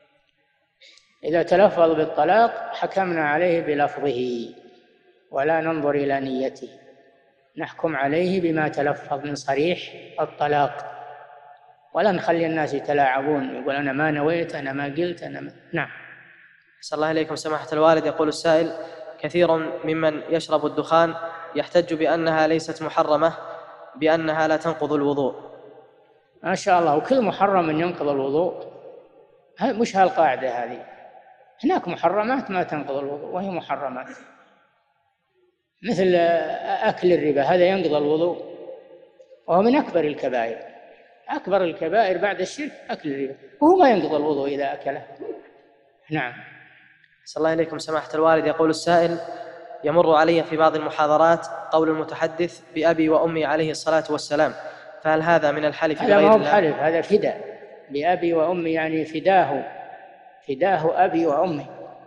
إذا تلفظ بالطلاق حكمنا عليه بلفظه ولا ننظر إلى نيته، نحكم عليه بما تلفظ من صريح الطلاق، ولا نخلي الناس يتلاعبون يقول أنا ما نويت، أنا ما قلت، أنا ما... نعم. صلى الله عليكم سماحة الوالد. يقول السائل: كثير ممن يشرب الدخان يحتج بأنها ليست محرمة بأنها لا تنقض الوضوء. ما شاء الله، وكل محرم ينقض الوضوء؟ مش هالقاعدة هذه، هناك محرمات ما تنقض الوضوء وهي محرمات، مثل أكل الربا، هذا ينقض الوضوء وهو من أكبر الكبائر. أكبر الكبائر بعد الشرك أكل الربا، وهو ما ينقض الوضوء إذا أكله. نعم. صلى الله عليكم سماحة الوالد. يقول السائل: يمر علي في بعض المحاضرات قول المتحدث بأبي وأمي عليه الصلاة والسلام، فهل هذا من الحلف بغير الله؟ هذا ما هو حلف، هذا فداء. بأبي وأمي يعني فداه، فداه أبي وأمي،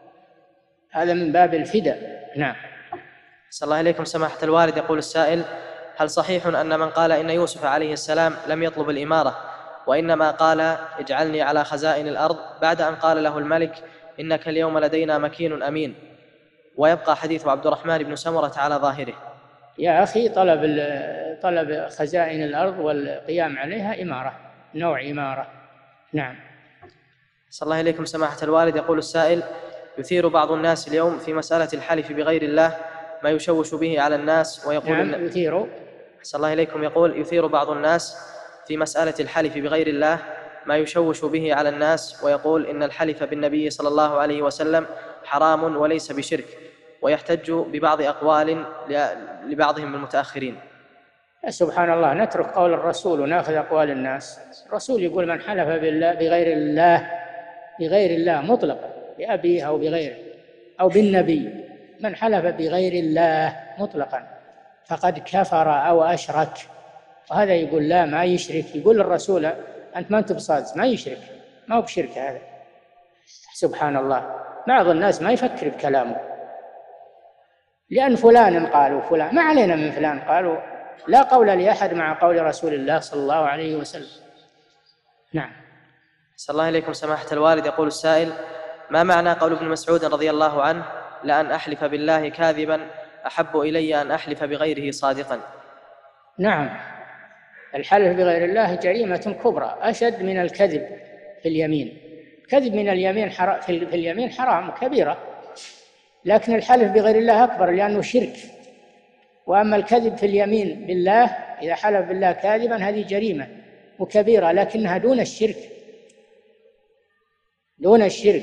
هذا من باب الفداء. نعم. صلى الله عليكم سماحة الوالد. يقول السائل: هل صحيح أن من قال إن يوسف عليه السلام لم يطلب الإمارة وإنما قال اجعلني على خزائن الأرض بعد أن قال له الملك إنك اليوم لدينا مكين أمين، ويبقى حديث عبد الرحمن بن سمرة على ظاهره؟ يا أخي، طلب طلب خزائن الأرض والقيام عليها إمارة، نوع إمارة. نعم. صلى الله عليكم سماحة الوالد. يقول السائل: يثير بعض الناس اليوم في مسألة الحلف بغير الله ما يشوش به على الناس ويقول نعم. إن... يثير صلى الله عليكم يقول: يثير بعض الناس في مسألة الحلف بغير الله ما يشوش به على الناس ويقول إن الحلف بالنبي صلى الله عليه وسلم حرام وليس بشرك، ويحتج ببعض أقوال لبعضهم المتأخرين. سبحان الله، نترك قول الرسول ونأخذ أقوال الناس. الرسول يقول من حلف بالله بغير الله بغير الله مطلقا، بأبيه أو بغيره أو بالنبي، من حلف بغير الله مطلقا فقد كفر أو أشرك. وهذا يقول لا ما يشرك، يقول الرسول أنت ما أنت بصادق، ما يشرك، ما هو بشرك هذا. سبحان الله، بعض الناس ما يفكر بكلامه، لأن فلان قالوا فلان، ما علينا من فلان قالوا، لا قول لأحد مع قول رسول الله صلى الله عليه وسلم. نعم. صلى الله عليكم سماحة الوالد. يقول السائل: ما معنى قول ابن مسعود رضي الله عنه لأن أحلف بالله كاذبا أحب إلي أن أحلف بغيره صادقا؟ نعم، الحلف بغير الله جريمة كبرى أشد من الكذب في اليمين. الكذب من اليمين حرام، في اليمين حرام كبيرة، لكن الحلف بغير الله أكبر لأنه شرك. وأما الكذب في اليمين بالله إذا حلف بالله كاذبا هذه جريمة وكبيرة، لكنها دون الشرك، دون الشرك.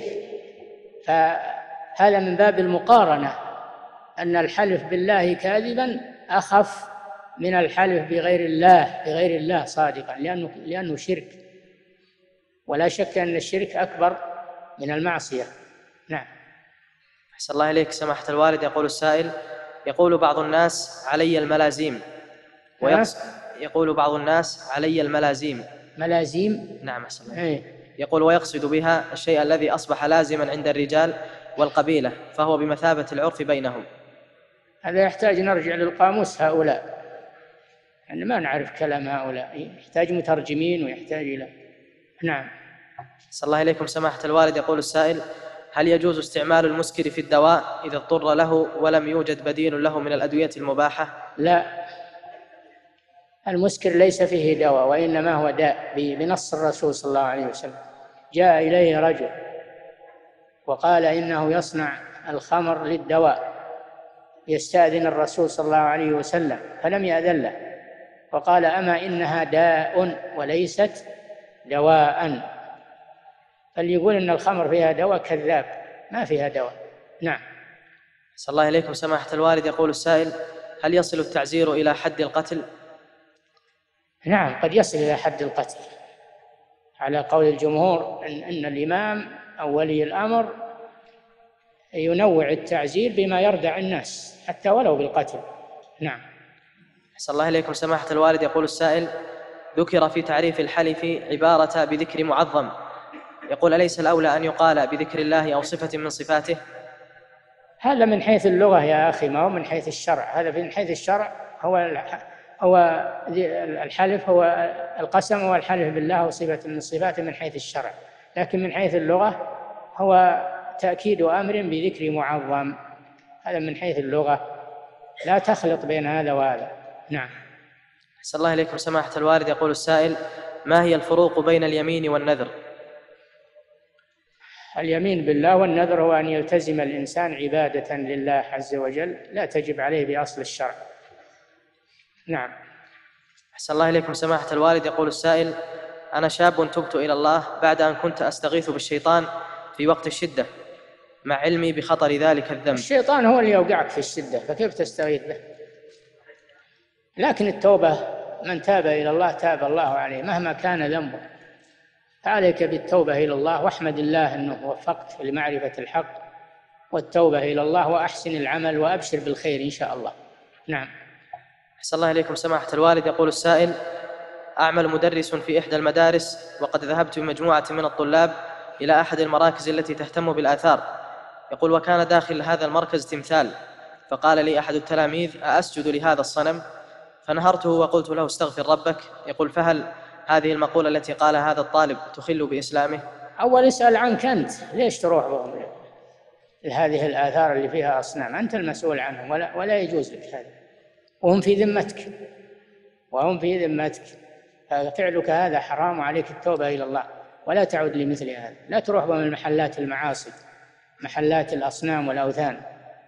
فهذا من باب المقارنة، أن الحلف بالله كاذبا أخف من الحلف بغير الله بغير الله صادقا، لأنه لأنه شرك، ولا شك أن الشرك أكبر من المعصية. نعم. أحسن الله إليك سماحة الوالد. يقول السائل: يقول بعض الناس علي الملازيم ويقصد يقول بعض الناس علي الملازيم ملازيم نعم أحسن الله. إيه؟ يقول ويقصد بها الشيء الذي أصبح لازما عند الرجال والقبيلة، فهو بمثابة العرف بينهم. هذا يحتاج نرجع للقاموس هؤلاء، يعني ما نعرف كلام هؤلاء، يحتاج مترجمين ويحتاج إلى. نعم. صلى الله إليكم سماحة الوالد. يقول السائل: هل يجوز استعمال المسكر في الدواء إذا اضطر له ولم يوجد بديل له من الأدوية المباحة؟ لا، المسكر ليس فيه دواء، وإنما هو داء بنص الرسول صلى الله عليه وسلم. جاء إليه رجل وقال إنه يصنع الخمر للدواء، يستأذن الرسول صلى الله عليه وسلم فلم يأذن له، وقال: أما إنها داء وليست دواء. فاللي يقول إن الخمر فيها دواء كذاب، ما فيها دواء. نعم. صلى الله إليكم سماحة الوالد. يقول السائل: هل يصل التعزير إلى حد القتل؟ نعم، قد يصل إلى حد القتل على قول الجمهور، إن, إن الإمام أو ولي الأمر ينوع التعزير بما يردع الناس حتى ولو بالقتل. نعم. صلى الله إليكم سماحة الوالد. يقول السائل: ذكر في تعريف الحلف عبارة بذكر معظم، يقول: أليس الأولى أن يقال بذكر الله أو صفة من صفاته؟ هذا من حيث اللغة يا أخي، ما هو من حيث الشرع. هذا من حيث الشرع هو هو الحلف، هو القسم، هو الحلف بالله أو صفة من صفاته من حيث الشرع، لكن من حيث اللغة هو تأكيد أمر بذكر معظم، هذا من حيث اللغة، لا تخلط بين هذا وهذا. نعم. صلى الله إليكم سماحة الوالد. يقول السائل: ما هي الفروق بين اليمين والنذر؟ اليمين بالله والنذر هو أن يلتزم الإنسان عبادة لله عز وجل لا تجب عليه بأصل الشرع. نعم. أحسن الله إليكم سماحة الوالد. يقول السائل: أنا شاب تبت إلى الله بعد أن كنت أستغيث بالشيطان في وقت الشدة مع علمي بخطر ذلك الذنب. الشيطان هو اللي يوقعك في الشدة، فكيف تستغيث به؟ لكن التوبة، من تاب إلى الله تاب الله عليه مهما كان ذنبه، فعليك بالتوبة إلى الله، واحمد الله أنه وفقت لمعرفة الحق والتوبة إلى الله، وأحسن العمل وأبشر بالخير إن شاء الله. نعم. أحسن الله إليكم سماحة الوالد. يقول السائل: أعمل مدرس في إحدى المدارس، وقد ذهبت بمجموعة من الطلاب إلى أحد المراكز التي تهتم بالآثار. يقول: وكان داخل هذا المركز تمثال، فقال لي أحد التلاميذ: أأسجد لهذا الصنم؟ فنهرته وقلت له: استغفر ربك. يقول: فهل هذه المقولة التي قالها هذا الطالب تخل بإسلامه؟ أول اسأل عنك أنت، ليش تروح بهم لهذه الآثار اللي فيها أصنام؟ أنت المسؤول عنهم، ولا, ولا يجوز لك هذا، وهم في ذمتك وهم في ذمتك ففعلك هذا حرام، عليك التوبة إلى الله ولا تعود لمثل هذا. لا تروح بهم المحلات المعاصي، محلات الأصنام والأوثان.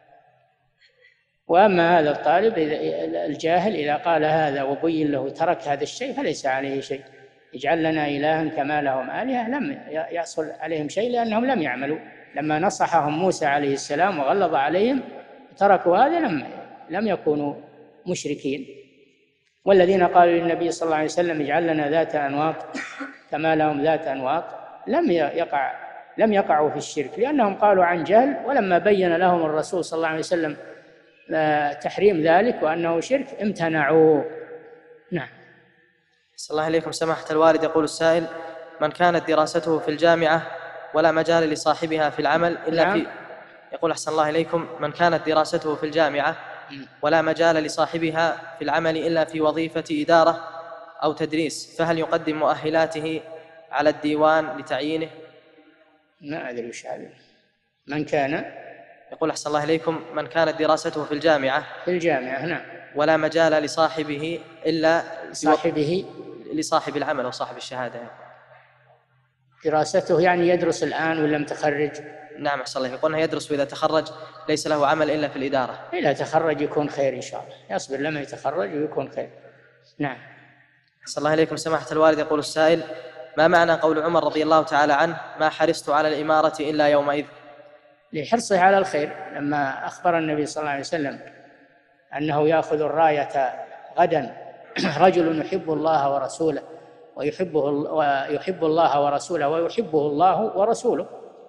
وأما هذا الطالب الجاهل إذا قال هذا وبين له ترك هذا الشيء فليس عليه شيء. اجعل لنا إلها كما لهم آلهة، لم يحصل عليهم شيء لأنهم لم يعملوا. لما نصحهم موسى عليه السلام وغلظ عليهم تركوا هذا، لم لم يكونوا مشركين. والذين قالوا للنبي صلى الله عليه وسلم اجعل لنا ذات أنواط كما لهم ذات أنواط لم يقع لم يقعوا في الشرك، لأنهم قالوا عن جهل، ولما بين لهم الرسول صلى الله عليه وسلم تحريم ذلك وأنه شرك امتنعوا. نعم. صلى الله عليكم سماحة الوالد. يقول السائل: من كانت دراسته في الجامعة ولا مجال لصاحبها في العمل إلا نعم. في يقول: أحسن الله إليكم، من كانت دراسته في الجامعة ولا مجال لصاحبها في العمل إلا في وظيفة إدارة أو تدريس، فهل يقدم مؤهلاته على الديوان لتعيينه؟ ما أدري وش هذا. من كان يقول: أحسن الله إليكم، من كانت دراسته في الجامعة في الجامعة نعم ولا مجال لصاحبه إلا صاحبه لصاحب العمل أو صاحب الشهادة. دراسته يعني يدرس الآن ولا متخرج؟ نعم أحسن الله، يقولنا يدرس وإذا تخرج ليس له عمل إلا في الإدارة. إذا تخرج يكون خير إن شاء الله، يصبر لما يتخرج ويكون خير. نعم. أحسن الله إليكم سماحة الوالد. يقول السائل: ما معنى قول عمر رضي الله تعالى عنه: ما حرصت على الإمارة إلا يومئذ؟ لحرصه على الخير، لما أخبر النبي صلى الله عليه وسلم أنه يأخذ الراية غدا رجل يحب الله ورسوله ويحبه ويحب الله ورسوله ويحبه الله ورسوله.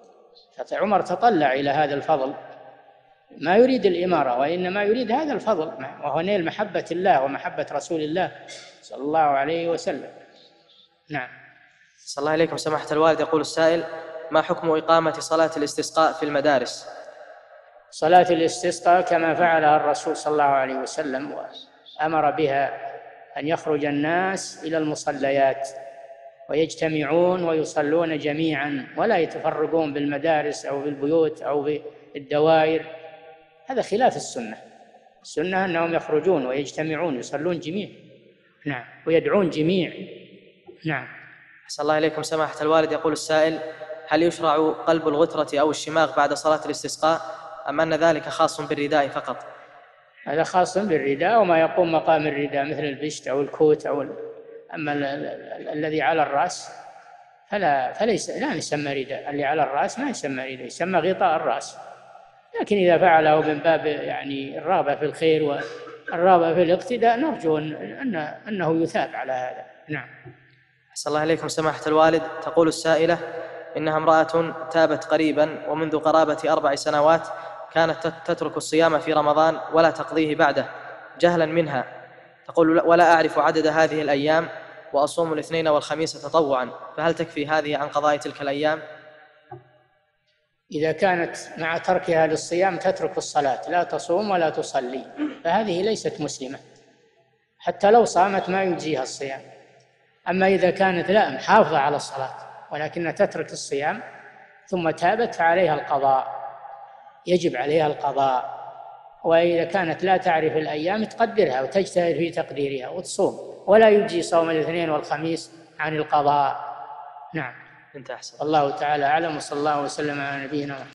فعمر تطلع إلى هذا الفضل، ما يريد الإمارة وإنما يريد هذا الفضل، وهو نيل محبة الله ومحبة رسول الله صلى الله عليه وسلم. نعم. صلى الله عليكم سماحة الوالد. يقول السائل: ما حكم إقامة صلاة الاستسقاء في المدارس؟ صلاة الاستسقاء كما فعلها الرسول صلى الله عليه وسلم وأمر بها، أن يخرج الناس إلى المصليات ويجتمعون ويصلون جميعا ولا يتفرقون بالمدارس أو بالبيوت أو بالدوائر، هذا خلاف السنة. السنة أنهم يخرجون ويجتمعون يصلون جميع. نعم. ويدعون جميع. نعم. أحسن الله إليكم سماحة الوالد. يقول السائل: هل يشرع قلب الغترة أو الشماغ بعد صلاة الاستسقاء، أم أن ذلك خاص بالرداء فقط؟ هذا خاص بالرداء وما يقوم مقام الرداء مثل البشت أو الكوت أو ال... أما ال... ال... الذي على الرأس فلا فليس لا يسمى رداء. اللي على الرأس ما يسمى رداء، يسمى غطاء الرأس. لكن إذا فعله من باب يعني الرغبة في الخير والرغبة في الاقتداء نرجو أن أنه يثاب على هذا. نعم. أحسن الله إليكم سماحة الوالد. تقول السائلة إنها امرأة تابت قريبا ومنذ قرابة أربع سنوات كانت تترك الصيام في رمضان ولا تقضيه بعده جهلا منها. تقول: ولا أعرف عدد هذه الأيام وأصوم الاثنين والخميس تطوعا، فهل تكفي هذه عن قضاء تلك الأيام؟ إذا كانت مع تركها للصيام تترك الصلاة لا تصوم ولا تصلي فهذه ليست مسلمة، حتى لو صامت ما يجزيها الصيام. أما إذا كانت لا محافظة على الصلاة ولكنها تترك الصيام ثم تابت فعليها القضاء، يجب عليها القضاء. وإذا كانت لا تعرف الأيام تقدرها وتجتهد في تقديرها وتصوم، ولا يجزي صوم الاثنين والخميس عن القضاء. نعم. انت أحسن. الله تعالى أعلم، وصلى الله وسلم على نبينا محمد.